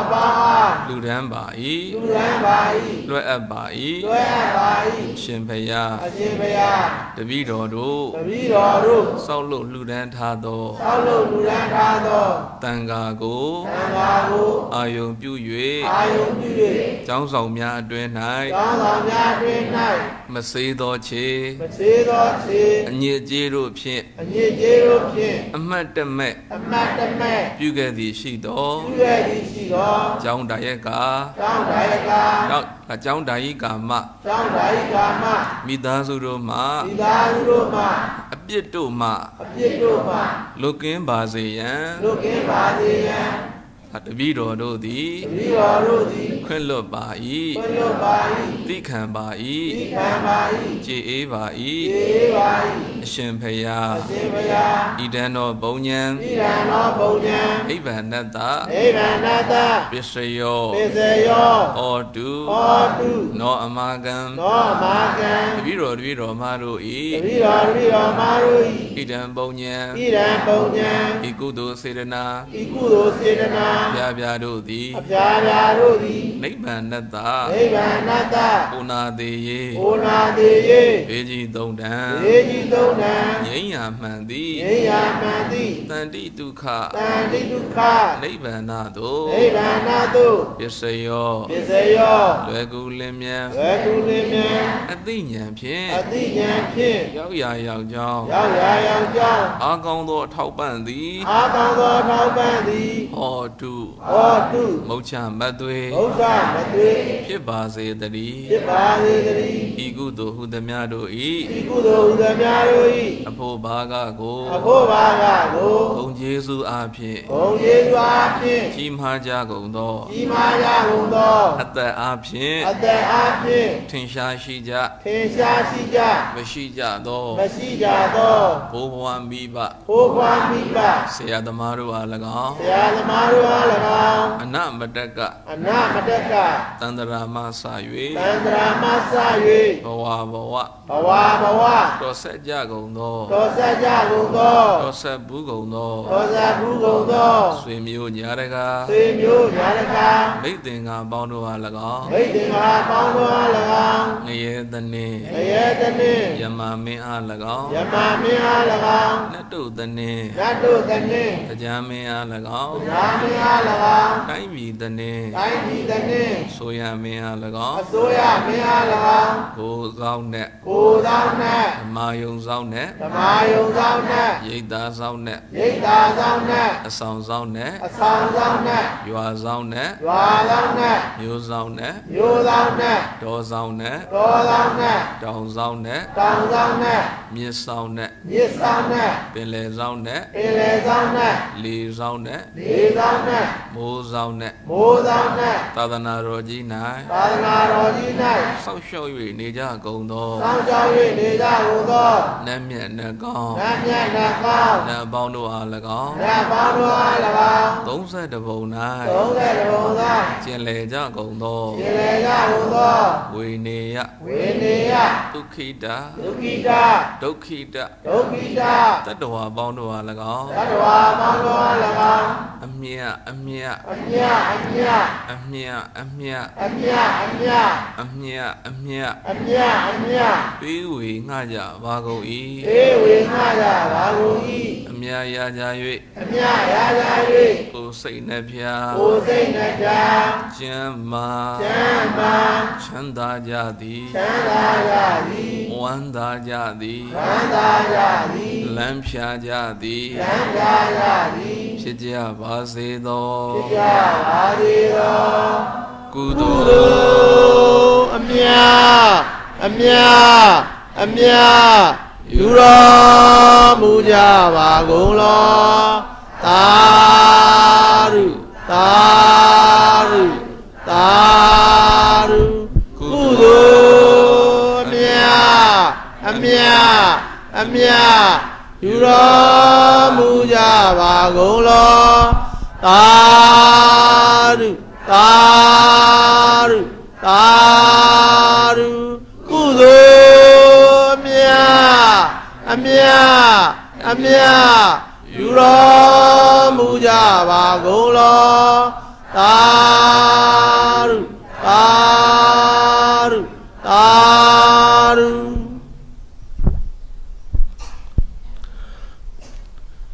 လူဒန်းပါ၏လူရန်ပါ၏လွယ်အပ်ပါ၏လွယ်အပ်ပါ၏ရှင်ဖျားအရှင်ဘုရားတပည့်တော်တို့တပည့်တော်တို့စောက်လို့လူဒန်းထားသောဆောက်လုပ်လူရန်ထားသောတန်ဃာကိုသံဃာကိုအာယုံပြုအာယုံပြု၍ကျောင်းဆောင်များအတွင်း၍ကျောင်းဆောင်များတွင်၌ မစေးသောခြေ၌မသေးသောခြေအညစ်အကြေးတို့ဖြင့်အညစ်အကြေးတို့ဖြင့်အမှတ်တမဲ့အမတ်တမဲ့ပြုခဲ့သည်ရှိသောပြုရသည်ရှိသောကျောင်းဒါယကကျောင်းဒါယကနောက်ကျောင်းဒါယိကာမကျောင်းဒါယကာမမိသားစုတို့မှဒီသားစုတို့မှအပြစ်တို့မှအပြစ်တို့မှလွတ်ကင်းပါစေရန်လွတ်ကင်းပါစေရန်တပည့်တော်တို့သည်တပည့်တော်တို့သည်ခွင့်လွတ်ပါခွင့်၏လွတ်ပါ၏တိခံပါဤ၏ခံပါ၏ကြေအေးပါဧ၏ပါအရှင်ဖျား၏အရှင်ဘုရားဣဒံတော်ဘုံဉံဣရန်သောဘုံဉံနိဗ္ဗာန်တနိဗ္ဗာန်တတပစ္စယောပစ္စယောဩတုဟောတုနောအမကံသောမာကံတပည့်တော်တပည့်တော်မတို့တ၏ပည့်တော်တပည့်တော်မာတို့၏ဣဒံဘုံဉံဣရန်ဘုံဉံဤကုသိုလ်စေတနာဤကုသိုလ်စေတနာပြားပြားတို့သည်အပြာပြာတို့သည်နိဗ္ဗာန်တနိဗ္ဗာန်တတပုနာသေးယေဩနာတိယေဘေကြီးသုံးတံဒေကြီးသုံးတံငြိမ်းရာမှန်သည်နေယမှန်သည်တန်တိဒုက္ခတန်တိဒုက္ခနိဗ္ဗာန်သို့နိဗ္ဗာန်သို့ပစ္စယောပစ္စယောလွယ်ကူလင်းမြန်ဝေကုလင်းမြန်အသိဉာဏ်ဖြင့်အတိဉာဏ်ဖြင့်ရောက်ရာရောက်ကြောင်းရောက်ရာရောက်ကြောင်းအာကောင်းသောအထောက်ပံ့သည်အာကောင်းသောထောက်ပံ့သည်ဟောတုဟောတုမုတ်ချမတ်သွေဘုရားမသွေဖြစ်ပါစေတည်းဖြစ်ပါစေတည်းဤကုသိုလ်ဟုသမျှတို့ဤ၏ကုသိုလ်ဥဒ္ဓမြတို့၏အဖို့ဘာကကိုအဖို့ဘာကကိုဂုံကျေးဇူးအားဖြင့်ဘုံယေစွာဖြင့်ကြီးမားကြကုန်သောကြီးမားကြကုန်သောအသက်အားဖြင့်အသက်အားဖြင့်ထင်ရှားရှိကြထင်ရှားရှိကြမရှိကြသောမရှိကြသောဘိုးဘဝမိဘဘိုးဘွားမိဘဆရာသမားတို့အား၎င်းဆရာသမားတို့အား၎င်းအနမတက်ကအနမတက်ကတန္တရာမဆတ၍န္တရာမဆဘဝဘဝ၍ဘဝဘဝတော်ဆက်ကြကုန်သောတော်ဆက်ကြကုန်သောတော်ဆက်ဘူးကုန်သောတော်ဆက်ဘူးကုန်သောဆွေမျိုးညာတကာသေမျိုးညာတကာမိတ်တင်္ဂါပေါင်းတို့အား၎င်းမိတ်တင်္ဂါပေါင်းတို့အား၎င်းငရေတနှင့်ငရဲတနှင့်ယမမင်းအား၎င်းယမမင်းအား၎င်းနတ်တို့တနှင့်နတ်တို့တနှင့်တရားမင်းအား၎င်းရာမင်းအား၎င်းတိုင်းပြည်တနှင့်တိုင်းပြည်တနှင့်ဆိုရမင်းအား၎င်းအစိုးရမင်းအား၎င်းကိုယ်ဆောင်နှင့်ကိုယ်ဆောင်နှင့်ဓမ္မယုံဆောင်နှင့်ဓမ္မယုံဆောင်နှင့်ရိတ်သားဆောင်နှင့်ရိတ်တာဆောင်နှင့်အဆောင်ဆောင်နှင့်အဆောင်ဆောင်နှင့်ရွာဆောင်နှင့်ရွာဆောင်နှင့်မျိုးဆောင်နှင့်မျိုးဆောင်နှင့်ဒေါ်ဆောင်နှင့်တော်ဆောင်နှင့်တောင်ဆောင်နှင့်တောင်ဆောင်နှင့်မြစ်ဆောင်နှင့်မြစ်ဆောင်နှင့်ပင်လယ်ဆောင်နှင့်ပင်လယ်ဆောင်နှင့်လေဆောင်နှင့်လေဆောင်နှင့်မိုးဆောင်နှင့်မိုးဆောင်နှင့်သာသနာတော်ကြီးသာသနာတော်ကြီး၌၌ဆောက်ရှောက်၍နေကြကုန်သောစောင့်ကြောက်၍နေကြကုန်သောနတ်မြတ်နတ်ကောင်းနတ်မြတ်နတ်ကောင်းနတ်အပေါင်းတို့အား၎င်းနတ်ပေါင်းတို့အား၎င်းသုံးဆယ်တပုံသုံးတဲ့ဘုံသော၌ကျင်လေကြကုန်သောခြေလေကြကုန်သောဝေနေယဝေနေယဒုက္ခိတဒုက္ခိတဒုက္ခိတဒုက္ခိတတတ္တဝါပေါင်းတို့အား၎င်းသတ္တဝါပေါင်းတို့အား၎င်းအမြတ်အမြတ်အမြတ်အမြတ်အမြတ်အမြတ်အမြတ်အမြတ်အမြတ်အမြတ်အမြတ်အမြတ်ပေးဝေငှကြပါကုန်၏ဧဝေငှကြပါကုန်၏အမြတ်ရကြအမြတ်ရကြ၍ ကိုယ်စိတ်နှပြကိုယ်စိတ်နှပြကျမ်းမာကျမ်းမာချမ်းသာကြသည်ချမ်းသာကြသည်ဝမ်းသာကြသည်ဝမ်းသာကြသည်လမ်းဖြာကြသည်ချမ်းသာကြသည်ဖြစ်ကြပါစေသောဖြစ်ကြပါစေသောကုကုသိုလ်သိုလ်အမြတ်အမြတ်အမြတ်ယူတော်မူကြပါကုန်လောသာဓုသာဓုသာဓုကုသိုလ်အမြတ်အမြတ်အမြတ်ယူတော်မူကြပါကုန်လောသာဓုသာဓုသာဓုကုသိုလ်အမြတ်အမြတ်အမြတ်ယူတော်မူကြပါကုန်လောသာ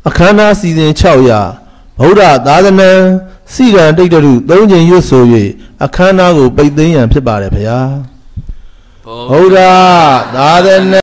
အခမ်းအနားစီစဉ်၆ရာဗုဒ္ဓသာသနာစီကံတိတ်တရုသုံးချိန်ရွတ်ဆို၍အခမ်းအနားကိုပိတ်သိမ်းရန်ဖြစ်ပါတယ်ဗျာဗုဒ္ဓသာသနာ